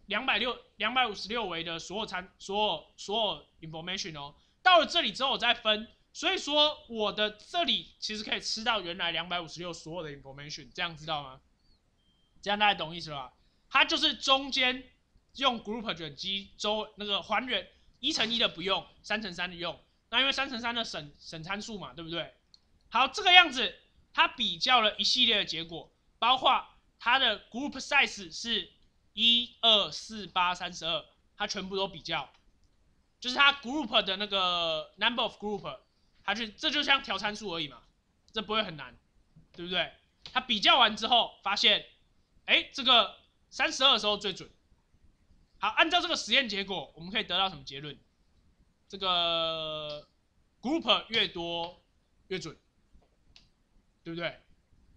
256维的所有information 哦，到了这里之后我再分，所以说我的这里其实可以吃到原来256所有的 information， 这样知道吗？这样大家懂意思吧？它就是中间用 group 卷积那个还原1乘1的不用，3乘3的用，那因为3乘3的省参数嘛，对不对？好，这个样子，它比较了一系列的结果，包括它的 group size 是1、2、4、8、32，它全部都比较，就是它 group 的那个 number of group， 这就像调参数而已嘛，这不会很难，对不对？它比较完之后发现，这个32的时候最准。好，按照这个实验结果，我们可以得到什么结论？这个 group 越多越准，对不对？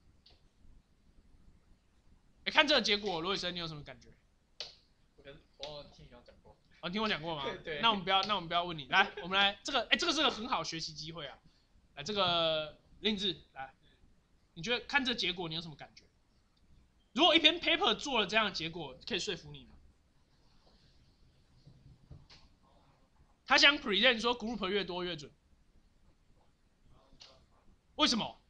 看这个结果，罗医生，你有什么感觉？ 我听你讲过。 听我讲过吗？ 对。 那我们不要问你，来，我们来这个，这个是个很好学习机会啊。来，这个林志，来，你觉得看这结果你有什么感觉？如果一篇 paper 做了这样的结果，可以说服你吗？他想 present 说 group 越多越准，为什么？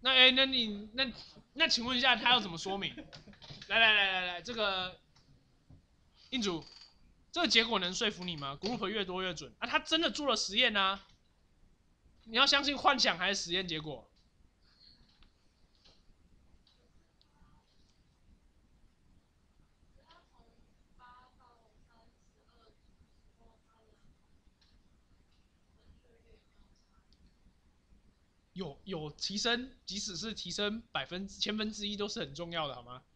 那请问一下，他要怎么说明？来，这个印主，这个结果能说服你吗 ？Group 越多越准啊！他真的做了实验啊！你要相信幻想还是实验结果？有提升，即使是提升1/1000都是很重要的，好吗？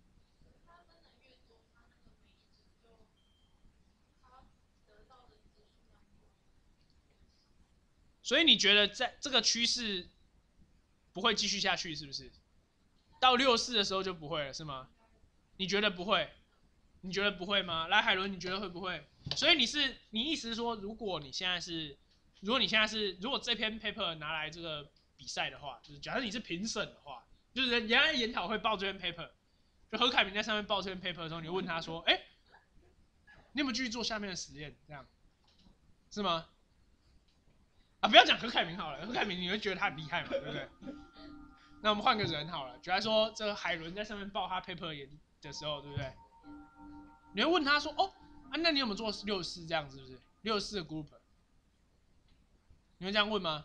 所以你觉得在这个趋势不会继续下去，是不是？到64的时候就不会了，是吗？你觉得不会？你觉得不会吗？来，海伦，你觉得会不会？所以你意思是说，如果你现在是如果这篇 paper 拿来这个比赛的话，就是假设你是评审的话，就是人家研讨会报这篇 paper， 就何凯明在上面报这篇 paper 的时候，你就问他说，你有没有继续做下面的实验？这样是吗？啊，不要讲何凯明好了，何凯明你会觉得他很厉害嘛，对不对？那我们换个人好了，举例说，这个海伦在上面报他 paper 的时候，对不对？你会问他说，那你有没有做64这样子，是不是？64的 group， 你会这样问吗？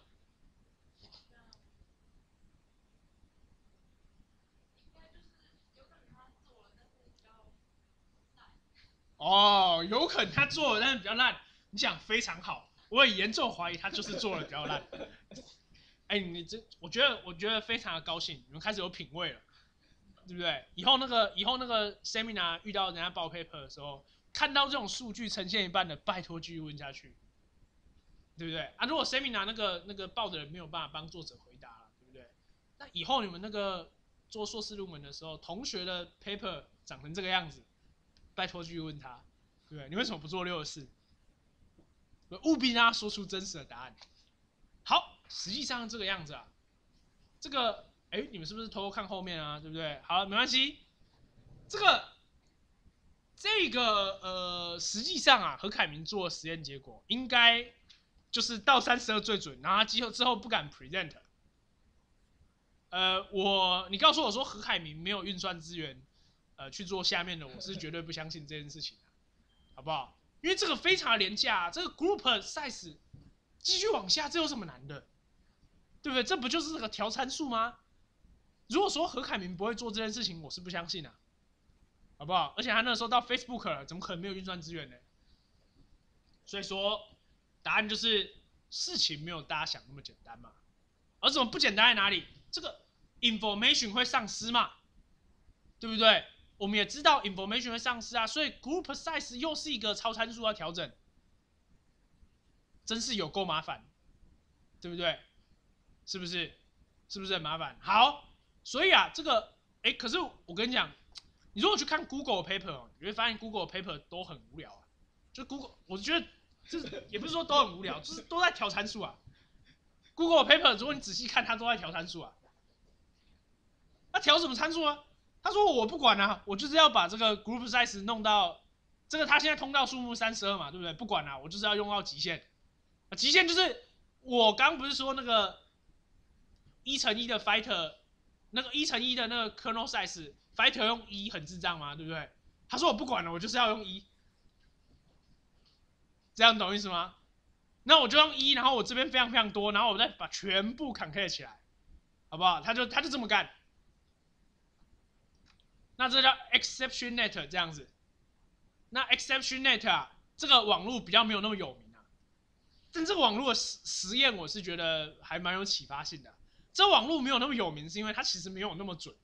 有可能他做了，但是比较烂。你想非常好，我也严重怀疑他就是做了比较烂。我觉得非常的高兴，你们开始有品味了，对不对？以后那个 seminar 遇到人家报 paper 的时候，看到这种数据呈现一半的，拜托继续问下去，对不对？啊，如果 seminar 那个报的人没有办法帮作者回答了，对不对？那以后你们那个做硕士论文的时候，同学的 paper 长成这个样子，拜托继续问他，对不对？你为什么不做64？务必让他说出真实的答案。好，实际上这个样子啊，这个你们是不是偷偷看后面啊？对不对？好，没关系。这个实际上啊，何凯明做的实验结果应该就是到32最准，然后他之后不敢 present。你告诉我说何凯明没有运算资源，去做下面的，我是绝对不相信这件事情的，好不好？因为这个非常廉价，这个 group size 继续往下，这有什么难的？对不对？这不就是这个调参数吗？如果说何凯明不会做这件事情，我是不相信的，好不好？而且他那时候到 Facebook 了，怎么可能没有运算资源呢？所以说，答案就是事情没有大家想那么简单嘛。而怎么不简单在哪里？这个 information 会丧失嘛，对不对？我们也知道 information 会丧失啊，所以 group size 又是一个超参数要调整，真是有够麻烦，对不对？是不是？是不是很麻烦？好，所以啊，这个可是我跟你讲，你如果去看 Google paper， 你会发现 Google paper 都很无聊啊。就 Google， 我觉得这也不是说都很无聊，就是都在调参数啊。Google paper 如果你仔细看，它都在调参数啊。那调什么参数啊？他说我不管啊，我就是要把这个 group size 弄到这个，他现在通道数目32嘛，对不对？不管啊，我就是要用到极限。极限就是我刚不是说那个1×1的 fighter， 那个1×1的那个 kernel size fighter 用1很智障吗？对不对？他说我不管了，我就是要用1，这样懂意思吗？那我就用1，然后我这边非常非常多，然后我再把全部 concate 起来，好不好？他就这么干。那这叫 ExceptionNet 这样子。那 ExceptionNet 啊，这个网络比较没有那么有名啊，但这个网络的实验我是觉得还蛮有启发性的。这网络没有那么有名，是因为它其实没有那么准。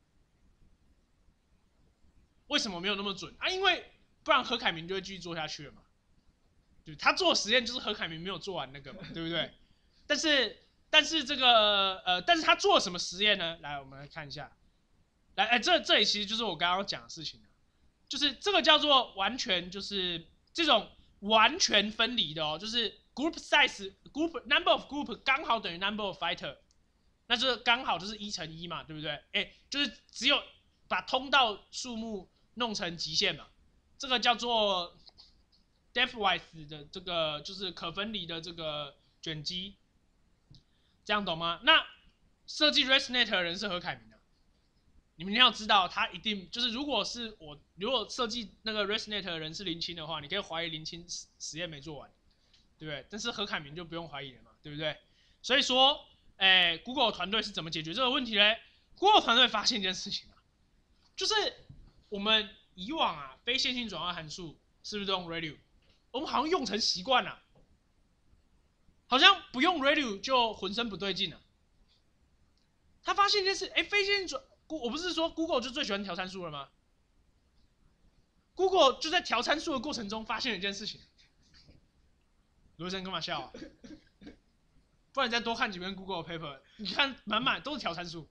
为什么没有那么准啊？因为不然何凯明就会继续做下去了嘛。对，他做实验就是何凯明没有做完那个嘛，对不对？但是这个但是他做了什么实验呢？来，我们来看一下。来，这里其实就是我刚刚讲的事情，就是这个叫做完全就是这种完全分离的哦，就是 group size group number of group 刚好等于 number of fighter， 那这刚好就是1×1嘛，对不对？就是只有把通道数目弄成极限嘛，这个叫做 depthwise 的这个就是可分离的这个卷积，这样懂吗？那设计 ResNet 的人是何凯明啊。你们一定要知道，他一定就是，如果设计那个 ResNet 的人是林檎的话，你可以怀疑林檎实验没做完，对不对？但是何凯明就不用怀疑了嘛，对不对？所以说，Google 团队是怎么解决这个问题嘞 ？Google 团队发现一件事情啊，就是我们以往啊，非线性转换函数是不是都用 ReLU？ 我们好像用成习惯了，好像不用 ReLU 就浑身不对劲了。他发现一件事，非线性转，我不是说 Google 就最喜欢调参数了吗 ？Google 就在调参数的过程中发现了一件事情。罗生干嘛笑啊？不然你再多看几篇 Google 的 paper， 你看满满都是调参数。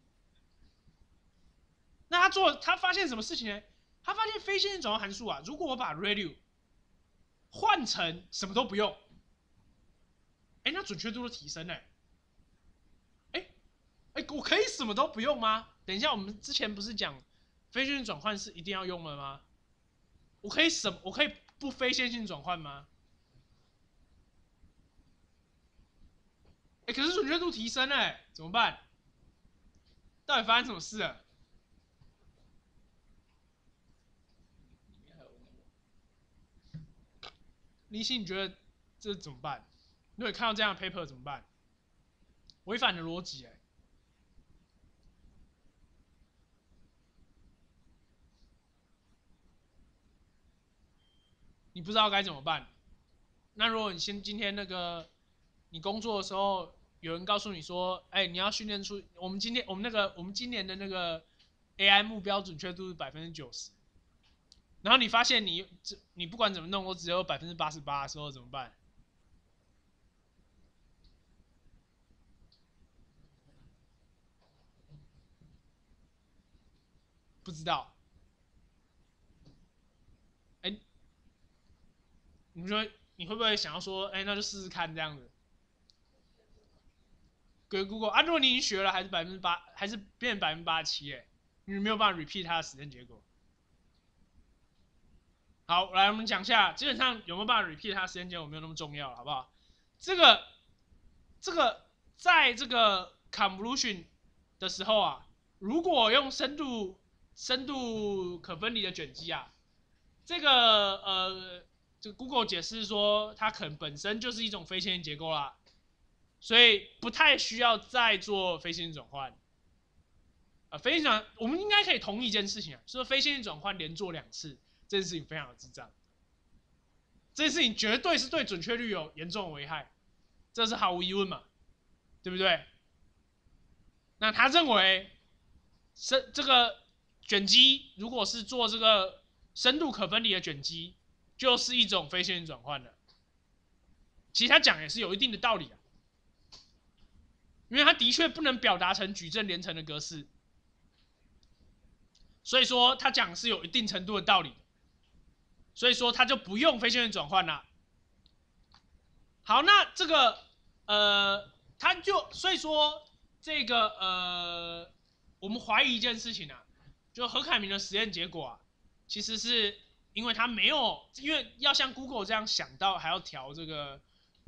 那他发现什么事情呢？他发现非线性转换函数啊，如果我把 ReLU 换成什么都不用，那准确度就提升了。我可以什么都不用吗？等一下，我们之前不是讲非线性转换是一定要用的吗？我可以不非线性转换吗？可是准确度提升了，怎么办？到底发生什么事了？李欣，你觉得这怎么办？如果你看到这样的 paper 怎么办？违反了逻辑你不知道该怎么办。那如果你今天那个你工作的时候，有人告诉你说，你要训练出我们今年的那个 AI 目标准确度是90%，然后你发现你不管怎么弄都只有88%的时候怎么办？不知道。你说你会不会想要说，那就试试看这样子？给 Google 啊，如果你已经学了，还是8%，还是变成87%，你没有办法 repeat 它的实验结果。好，来我们讲一下，基本上有没有办法 repeat 它的实验结果没有那么重要，好不好？这个在这个 convolution 的时候啊，如果用深度可分离的卷积啊，这个Google 解释说它可能本身就是一种非线性结构啦，所以不太需要再做非线性转换。非线性转换我们应该可以同意一件事情啊，就是非线性转换连做2次，这件事情非常的智障。这件事情绝对是对准确率有严重的危害，这是毫无疑问嘛，对不对？那他认为，这个卷积如果是做这个深度可分离的卷积，就是一种非线性转换的。其实他讲也是有一定的道理啊，因为他的确不能表达成矩阵连成的格式，所以说他讲是有一定程度的道理的，所以说他就不用非线性转换了。好，那这个他就所以说这个我们怀疑一件事情啊，就何凯明的实验结果啊，其实是因为他没有，因为要像 Google 这样想到还要调这个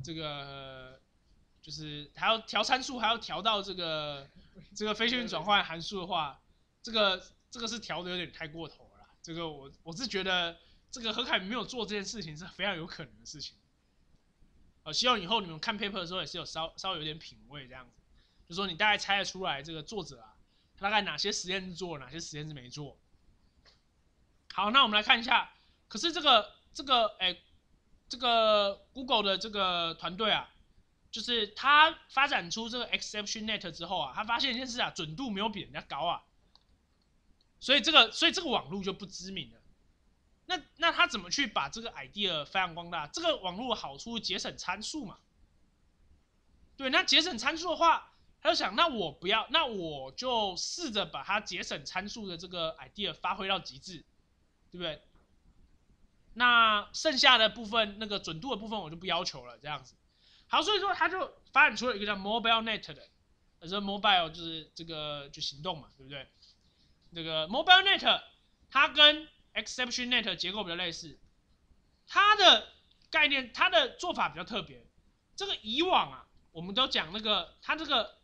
就是还要调参数，还要调到这个非线性转换函数的话，这个是调的有点太过头了啦。这个我是觉得这个何凯明没有做这件事情是非常有可能的事情。希望以后你们看 paper 的时候也是有稍微有点品味这样子，就说你大概猜得出来这个作者啊，他大概哪些实验是做，哪些实验是没做。好，那我们来看一下，可是这个 Google 的这个团队啊，就是他发展出这个 ExceptionNet 之后啊，他发现一件事啊，准度没有比人家高啊，所以这个网路就不知名了。那他怎么去把这个 idea 发扬光大？这个网络的好处是节省参数嘛？对，那节省参数的话，他就想，那我就试着把它节省参数的这个 idea 发挥到极致，对不对？那剩下的部分，那个准度的部分我就不要求了，这样子。好，所以说他就发展出了一个叫 MobileNet 的，这 mobile 就是这个就行动嘛，对不对？这个 MobileNet 它跟 ExceptionNet 结构比较类似，它的概念，它的做法比较特别。这个以往啊，我们都讲那个它这个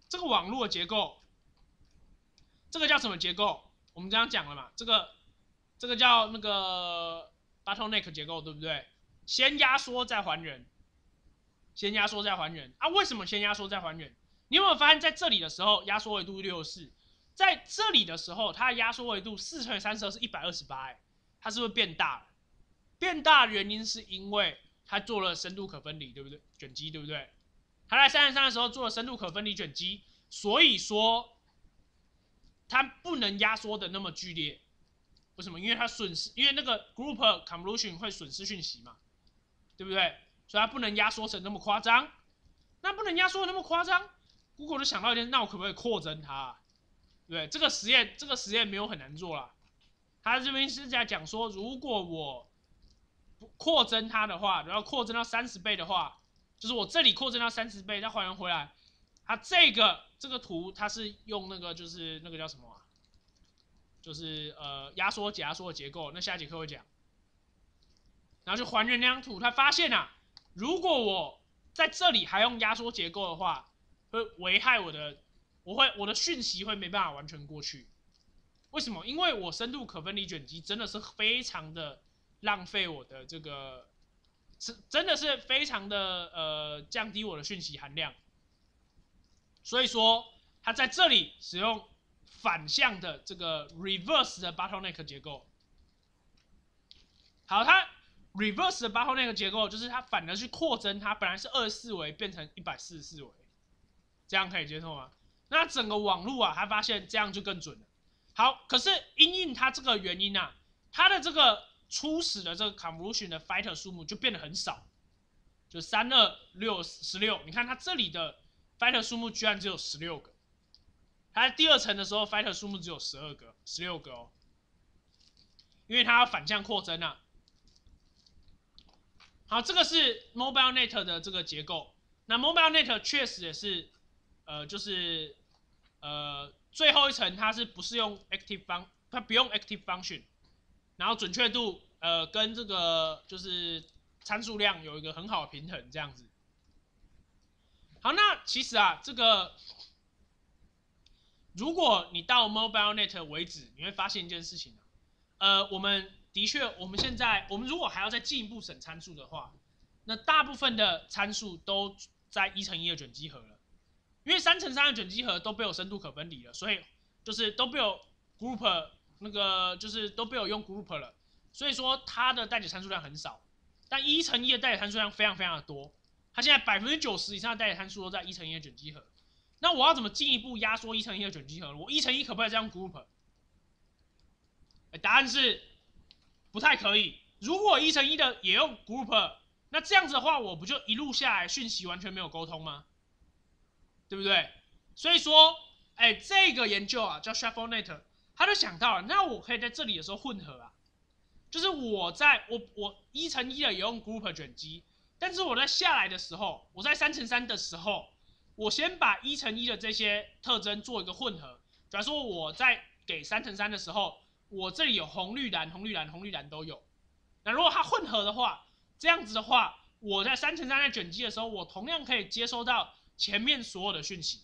这个网络的结构，这个叫什么结构？我们刚刚讲了嘛，这个叫那个 bottleneck 结构，对不对？先压缩再还原，先压缩再还原啊？为什么先压缩再还原？你有没有发现，在这里的时候压缩维度64，在这里的时候它的压缩维度4乘以32是128，它是不是变大了？变大的原因是因为它做了深度可分离，对不对？卷积，对不对？它在33的时候做了深度可分离卷积，所以说它不能压缩的那么剧烈。为什么？因为它损失，因为那个 group convolution 会损失讯息嘛，对不对？所以它不能压缩成那么夸张。那不能压缩的那么夸张 ，Google 就想到一件，那我可不可以扩增它、啊？对，这个实验没有很难做啦。他这边是在讲说，如果我扩增它的话，然后扩增到30倍的话，就是我这里扩增到30倍，再还原回来，它这个图它是用那个就是那个叫什么、啊？就是压缩解压缩的结构，那下一节课会讲。然后就还原那张图，他发现啊，如果我在这里还用压缩结构的话，会危害我的讯息会没办法完全过去。为什么？因为我深度可分离卷积真的是非常的浪费我的这个，真的是非常的降低我的讯息含量。所以说，它在这里使用反向的这个 reverse 的 bottleneck 结构。好，它 reverse 的 bottleneck 结构就是它反而去扩增，它本来是24维变成144维，这样可以接受吗？那整个网络啊，它发现这样就更准了。好，可是因应它这个原因啊，它的这个初始的这个 convolution 的 fighter 数目就变得很少，就3、2、6、16。你看它这里的 fighter 数目居然只有16个，它在第二层的时候 fighter 数目只有16个哦，因为它要反向扩增啊。好，这个是 MobileNet 的这个结构。那 MobileNet 确实也是，就是最后一层它是不是用 active function， 它不用 active function， 然后准确度跟这个就是参数量有一个很好的平衡，这样子。好，那其实啊，这个如果你到 MobileNet 为止，你会发现一件事情我们的确，我们如果还要再进一步审参数的话，那大部分的参数都在1乘1的卷积核了，因为3乘3的卷积核都被我深度可分离了，所以就是都被我 group 那个就是都被我用 group 了，所以说它的代解参数量很少，但1乘1的代解参数量非常非常的多，它现在90%以上的代解参数都在1乘1的卷积核。那我要怎么进一步压缩1乘1的卷积核？我1乘1可不可以这样 group？答案是不太可以。如果1乘1的也用 group， 那这样子的话，我不就一路下来讯息完全没有沟通吗？对不对？所以说，这个研究啊叫 ShuffleNet， 他就想到了，那我可以在这里的时候混合啊，就是我1乘1的也用 group 卷积，但是我在下来的时候，我在3乘3的时候，我先把1乘1的这些特征做一个混合。假如说我在给3乘3的时候，我这里有红绿蓝、红绿蓝、红绿蓝都有。那如果它混合的话，这样子的话，我在3乘3在卷积的时候，我同样可以接收到前面所有的讯息。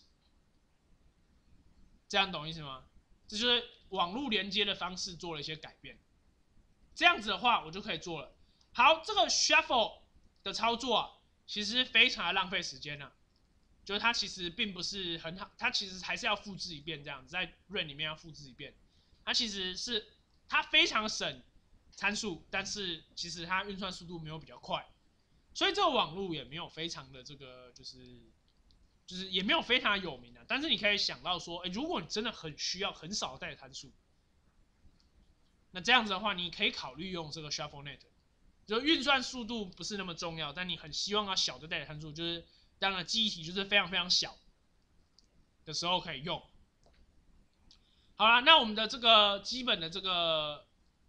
这样懂意思吗？这就是网络连接的方式做了一些改变。这样子的话，我就可以做了。好，这个 shuffle 的操作啊，其实非常的浪费时间啊。就是它其实并不是很好，它其实还是要复制一遍这样子，在 Rain 里面要复制一遍。它其实是它非常省参数，但是其实它运算速度没有比较快，所以这个网络也没有非常的这个就是也没有非常有名啊。但是你可以想到说，如果你真的很需要很少的代解参数，那这样子的话，你可以考虑用这个 ShuffleNet。就运算速度不是那么重要，但你很希望要小的代解参数，就是当然记忆体就是非常非常小的时候可以用。好啦，那我们的这个基本的这个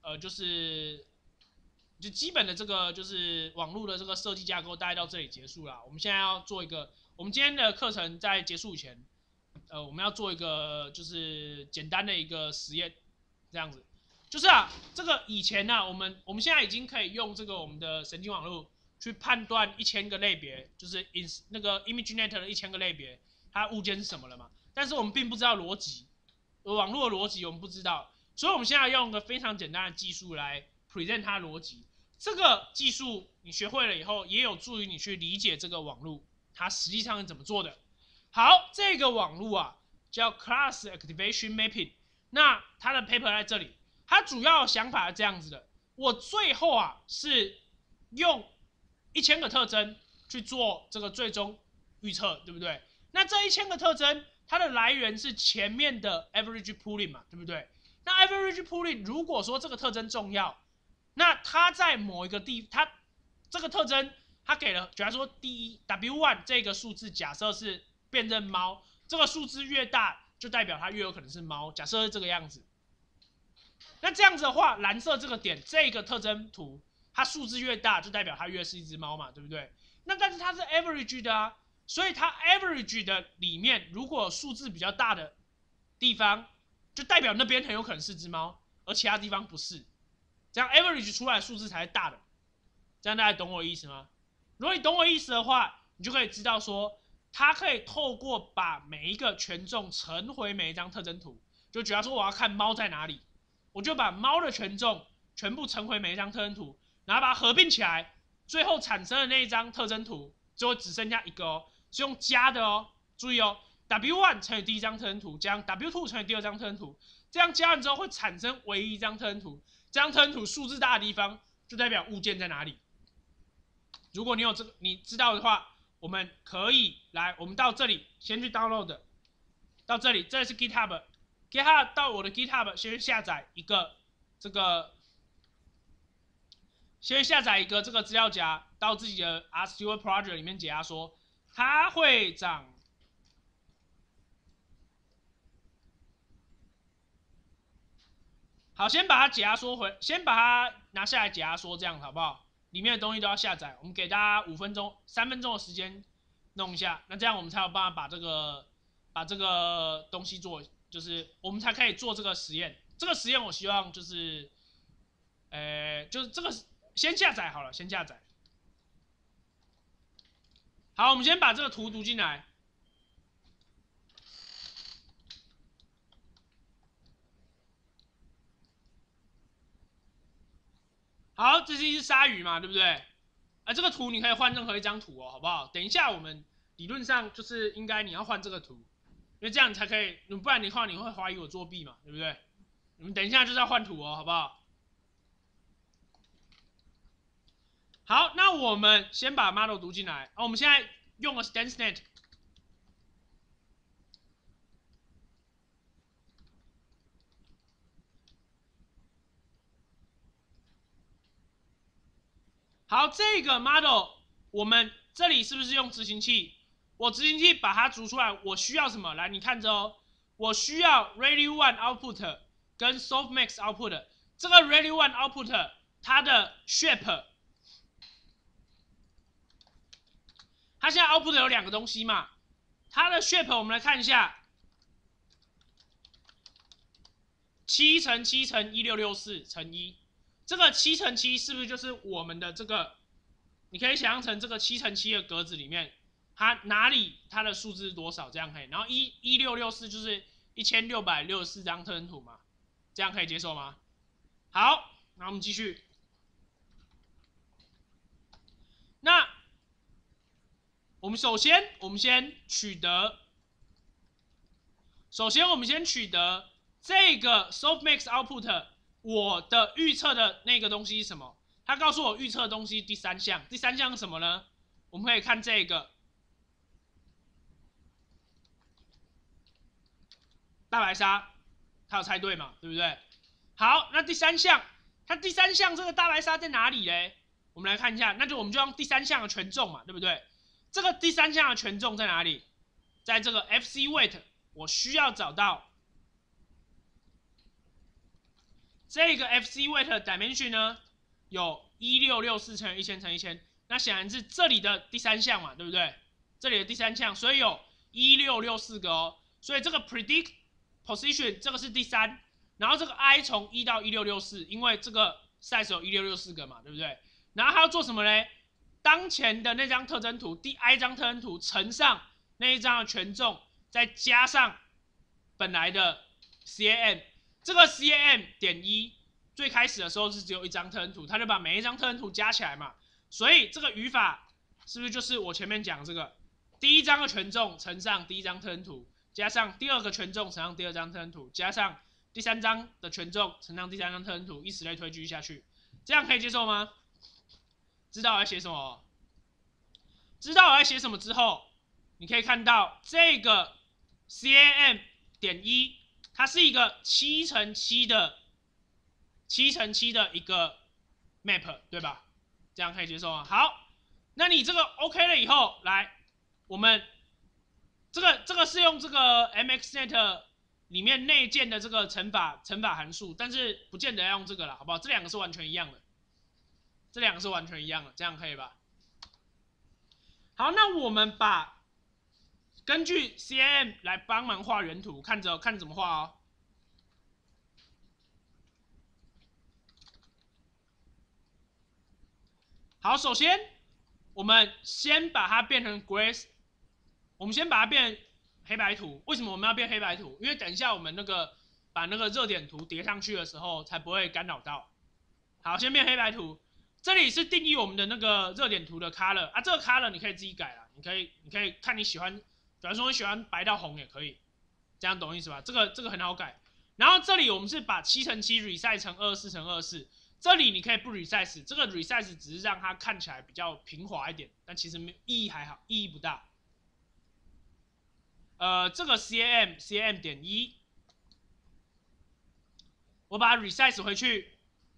就基本的这个就是网络的这个设计架构大概到这里结束啦。我们现在要做一个，我们今天的课程在结束以前，我们要做一个就是简单的一个实验，这样子。就是啊，这个以前啊，我们现在已经可以用这个我们的神经网络去判断1000个类别，就是那个 ImageNet 的1000个类别， 它物件是什么了嘛。但是我们并不知道逻辑，网络的逻辑我们不知道，所以我们现在用一个非常简单的技术来 present 它的逻辑。这个技术你学会了以后，也有助于你去理解这个网络它实际上是怎么做的。好，这个网络啊叫 Class Activation Mapping， 那它的 paper 在这里，它主要的想法是这样子的。我最后啊是用1000个特征去做这个最终预测，对不对？那这1000个特征，它的来源是前面的 average pooling 嘛，对不对？那 average pooling 如果说这个特征重要，那它在某一个它这个特征，它给了，假如说第一 W1 这个数字，假设是辨认猫，这个数字越大，就代表它越有可能是猫。假设是这个样子，那这样子的话，蓝色这个点，这个特征图，它数字越大，就代表它越是一只猫嘛，对不对？那但是它是 average 的啊，所以它 average 的里面，如果数字比较大的地方，就代表那边很有可能是只猫，而其他地方不是。这样 average 出来的数字才是大的。这样大家懂我意思吗？如果你懂我意思的话，你就可以知道说，它可以透过把每一个权重乘回每一张特征图。就假如说我要看猫在哪里，我就把猫的权重全部乘回每一张特征图，然后把它合并起来，最后产生的那一张特征图，最后只剩下一个哦，是用加的哦。注意哦 ，W1 乘以第一张特征图，加上 W2 乘以第二张特征图，这样加完之后会产生唯一一张特征图。这张特征图数字大的地方，就代表物件在哪里。如果你有你知道的话，我们可以来，我们到这里先去 download， 到这里，这里是 GitHub， 到我的 GitHub 先下载一个这个，先下载一个这个资料夹，到自己的 RStudio Project 里面解压缩，它会长。好，先把它解压缩先把它拿下来解压缩，这样好不好？里面的东西都要下载，我们给大家5分钟、3分钟的时间弄一下，那这样我们才有办法把这个东西做，就是我们才可以做这个实验。这个实验我希望就是，就是这个先下载好了，先下载。好，我们先把这个图读进来。好，这是一只鲨鱼嘛，对不对？这个图你可以换任何一张图哦，好不好？等一下我们理论上就是应该你要换这个图，因为这样才可以，不然的话你会怀疑我作弊嘛，对不对？你们等一下就是要换图哦，好不好？好，那我们先把 model 读进来。我们现在用了 StanceNet。好，这个 model 我们这里是不是用执行器？我执行器把它读出来，我需要什么？来，你看着哦，我需要 ReadyOne output 跟 Softmax output。这个 ReadyOne output 它的 shape， 它现在 output 有2个东西嘛，它的 shape 我们来看一下，7乘7乘1664乘1。这个7乘7是不是就是我们的这个？你可以想象成这个7乘7的格子里面，它哪里它的数字是多少？这样可以。然后1664就是1664张特征图嘛，这样可以接受吗？好，那我们继续。那我们先取得这个 Softmax output。我的预测的那个东西是什么？他告诉我预测的东西第3项，第3项是什么呢？我们可以看这个大白鲨，他有猜对嘛？对不对？好，那第3项，它第3项这个大白鲨在哪里嘞？我们来看一下，那我们就用第3项的权重嘛，对不对？这个第3项的权重在哪里？在这个 FC weight， 我需要找到。这个 FC weight dimension 呢，有1664乘以1000乘以1000，那显然是这里的第3项嘛，对不对？这里的第3项，所以有1664个哦。所以这个 predict position 这个是第3，然后这个 i 从1到1664，因为这个 size 有1664个嘛，对不对？然后它要做什么呢？当前的那张特征图，第 i 张特征图乘上那一张的权重， 再加上本来的 CAM， 这个 CAM 点1最开始的时候是只有一张特征图，它就把每一张特征图加起来嘛，所以这个语法是不是就是我前面讲这个第一张的权重乘上第一张特征图，加上第二个权重乘上第二张特征图，加上第三张的权重乘上第三张特征图，以此类推继续下去，这样可以接受吗？知道我在写什么？知道我在写什么之后，你可以看到这个 CAM 点1，它是一个7×7的一个 map， 对吧？这样可以接受吗？好，那你这个 OK 了以后，来，我们这个是用这个 MXNet 里面内建的这个乘法函数，但是不见得要用这个了，好不好？这两个是完全一样的，这样可以吧？好，那我们根据 CAM 来帮忙画原图，看怎么画哦。好，首先我们先把它变成 Grace， 我们先把它变黑白图。为什么我们要变黑白图？因为等一下我们把那个热点图叠上去的时候，才不会干扰到。好，先变黑白图。这里是定义我们的那个热点图的 color 啊，这个 color 你可以自己改啦，你可以看你喜欢，比方说你喜欢白到红也可以，这样懂意思吧？这个很好改。然后这里我们是把7×7 resize 成24×24，这里你可以不 resize， 这个 resize 只是让它看起来比较平滑一点，但其实意义还好，意义不大。这个 CAM 点1，我把它 resize 回去。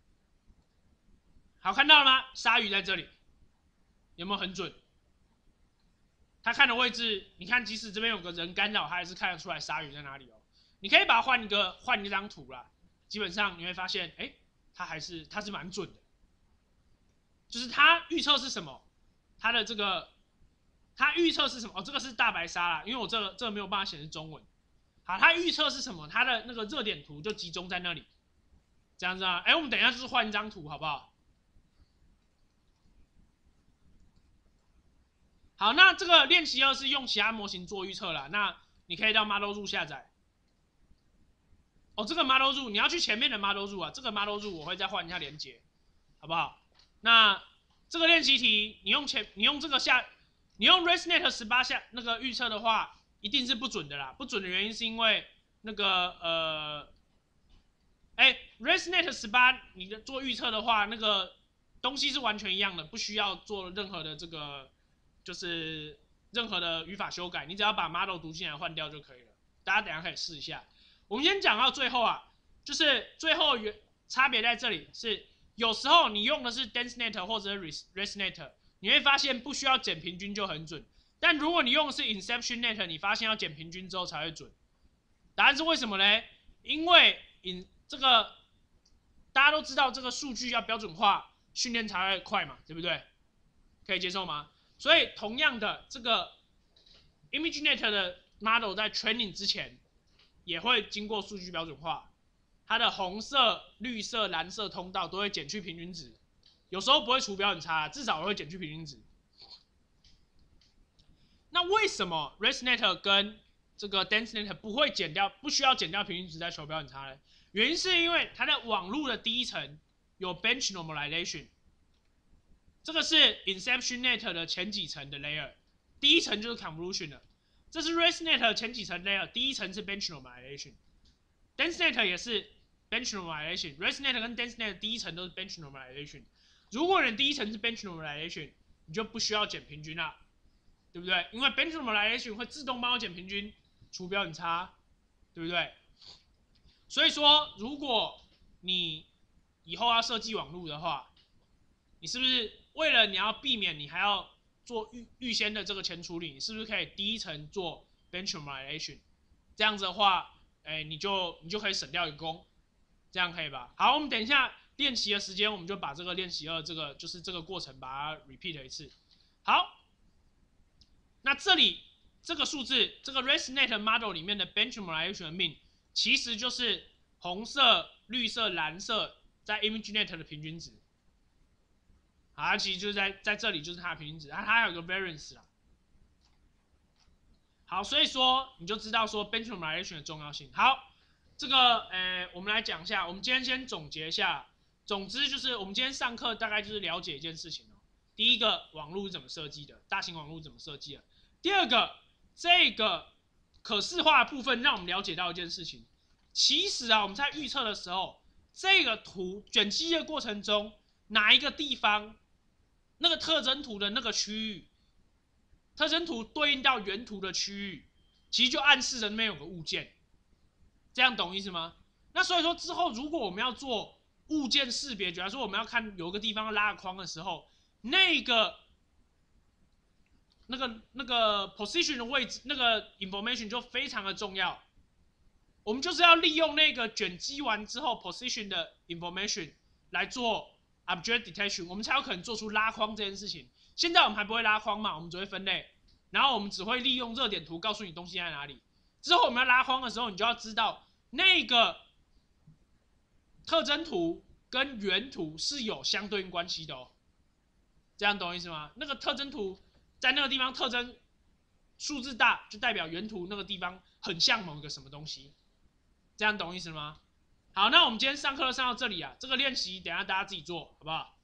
好，看到了吗？鲨鱼在这里，有没有很准？他看的位置，你看，即使这边有个人干扰，他还是看得出来鲨鱼在哪里哦。你可以把它换一张图啦，基本上你会发现，哎，它是蛮准的。就是它预测是什么？它预测是什么？哦，这个是大白鲨啦，因为我这个没有办法显示中文。好，它预测是什么？它的那个热点图就集中在那里，这样子啊。哎，我们等一下就是换一张图，好不好？好，那这个练习2是用其他模型做预测啦，那你可以到 Model Zoo 下载。哦，这个 Model Zoo 你要去前面的 Model Zoo 啊，这个 Model Zoo 我会再换一下连结，好不好？那这个练习题你用这个你用 ResNet 18下那个预测的话，一定是不准的啦。不准的原因是因为那个ResNet 18你做预测的话，那个东西是完全一样的，不需要做任何的这个。就是任何的语法修改，你只要把 model 读进来换掉就可以了。大家等一下可以试一下。我们先讲到最后啊，就是最后差别在这里是，有时候你用的是 DenseNet 或者是 ResNet， 你会发现不需要减平均就很准。但如果你用的是 InceptionNet， 你发现要减平均之后才会准。答案是为什么呢？因为这个大家都知道，这个数据要标准化，训练才会快嘛，对不对？可以接受吗？所以同样的，这个 ImageNet 的 model 在 training 之前也会经过数据标准化，它的红色、绿色、蓝色通道都会减去平均值，有时候不会除标准差，至少会减去平均值。那为什么 ResNet 跟这个 DenseNet 不需要减掉平均值再求标准差呢？原因是因为它的网路的第一层有 bench normalization。这个是 InceptionNet 的前几层的 layer， 第一层就是 convolution 了。这是 ResNet 前几层 layer， 第一层是 bench normalization。DenseNet 也是 bench normalization，ResNet 跟 DenseNet 第一层都是 bench normalization。如果你第一层是 bench normalization， 你就不需要减平均啦，对不对？因为 bench normalization 会自动帮我减平均，除标准差，对不对？所以说，如果你以后要设计网路的话，你是不是为了你要避免你还要做预先的这个前处理，你是不是可以第一层做 bench normalization？ 这样子的话，你就可以省掉一个工，这样可以吧？好，我们等一下练习的时间，我们就把这个练习2就是这个过程把它 repeat 一次。好，那这里这个数字，这个 ResNet model 里面的 bench normalization mean， 其实就是红色、绿色、蓝色在 ImageNet 的平均值。好，它其实就是在这里就是它的平均值，它还有个 variance 啦。 好，所以说你就知道说 bench normalization 的重要性。好，这个我们来讲一下，我们今天先总结一下。总之就是我们今天上课大概就是了解一件事情哦。第一个，网络是怎么设计的，大型网络怎么设计的。第二个，这个可视化的部分让我们了解到一件事情。其实啊，我们在预测的时候，这个图卷积的过程中，哪一个地方那个特征图的那个区域，特征图对应到原图的区域，其实就暗示着那边有个物件。这样懂意思吗？那所以说之后，如果我们要做物件识别，假如说我们要看有个地方拉个框的时候，那个 position 的位置，那个 information 就非常的重要。我们就是要利用那个卷积完之后 position 的 information 来做 object detection， 我们才有可能做出拉框这件事情。现在我们还不会拉框嘛，我们只会分类，然后我们只会利用热点图告诉你东西在哪里。之后我们要拉框的时候，你就要知道那个特征图跟原图是有相对应关系的哦。这样懂意思吗？那个特征图在那个地方特征数字大，就代表原图那个地方很像某个什么东西。这样懂意思吗？好，那我们今天上课上到这里啊，这个练习等一下大家自己做，好不好？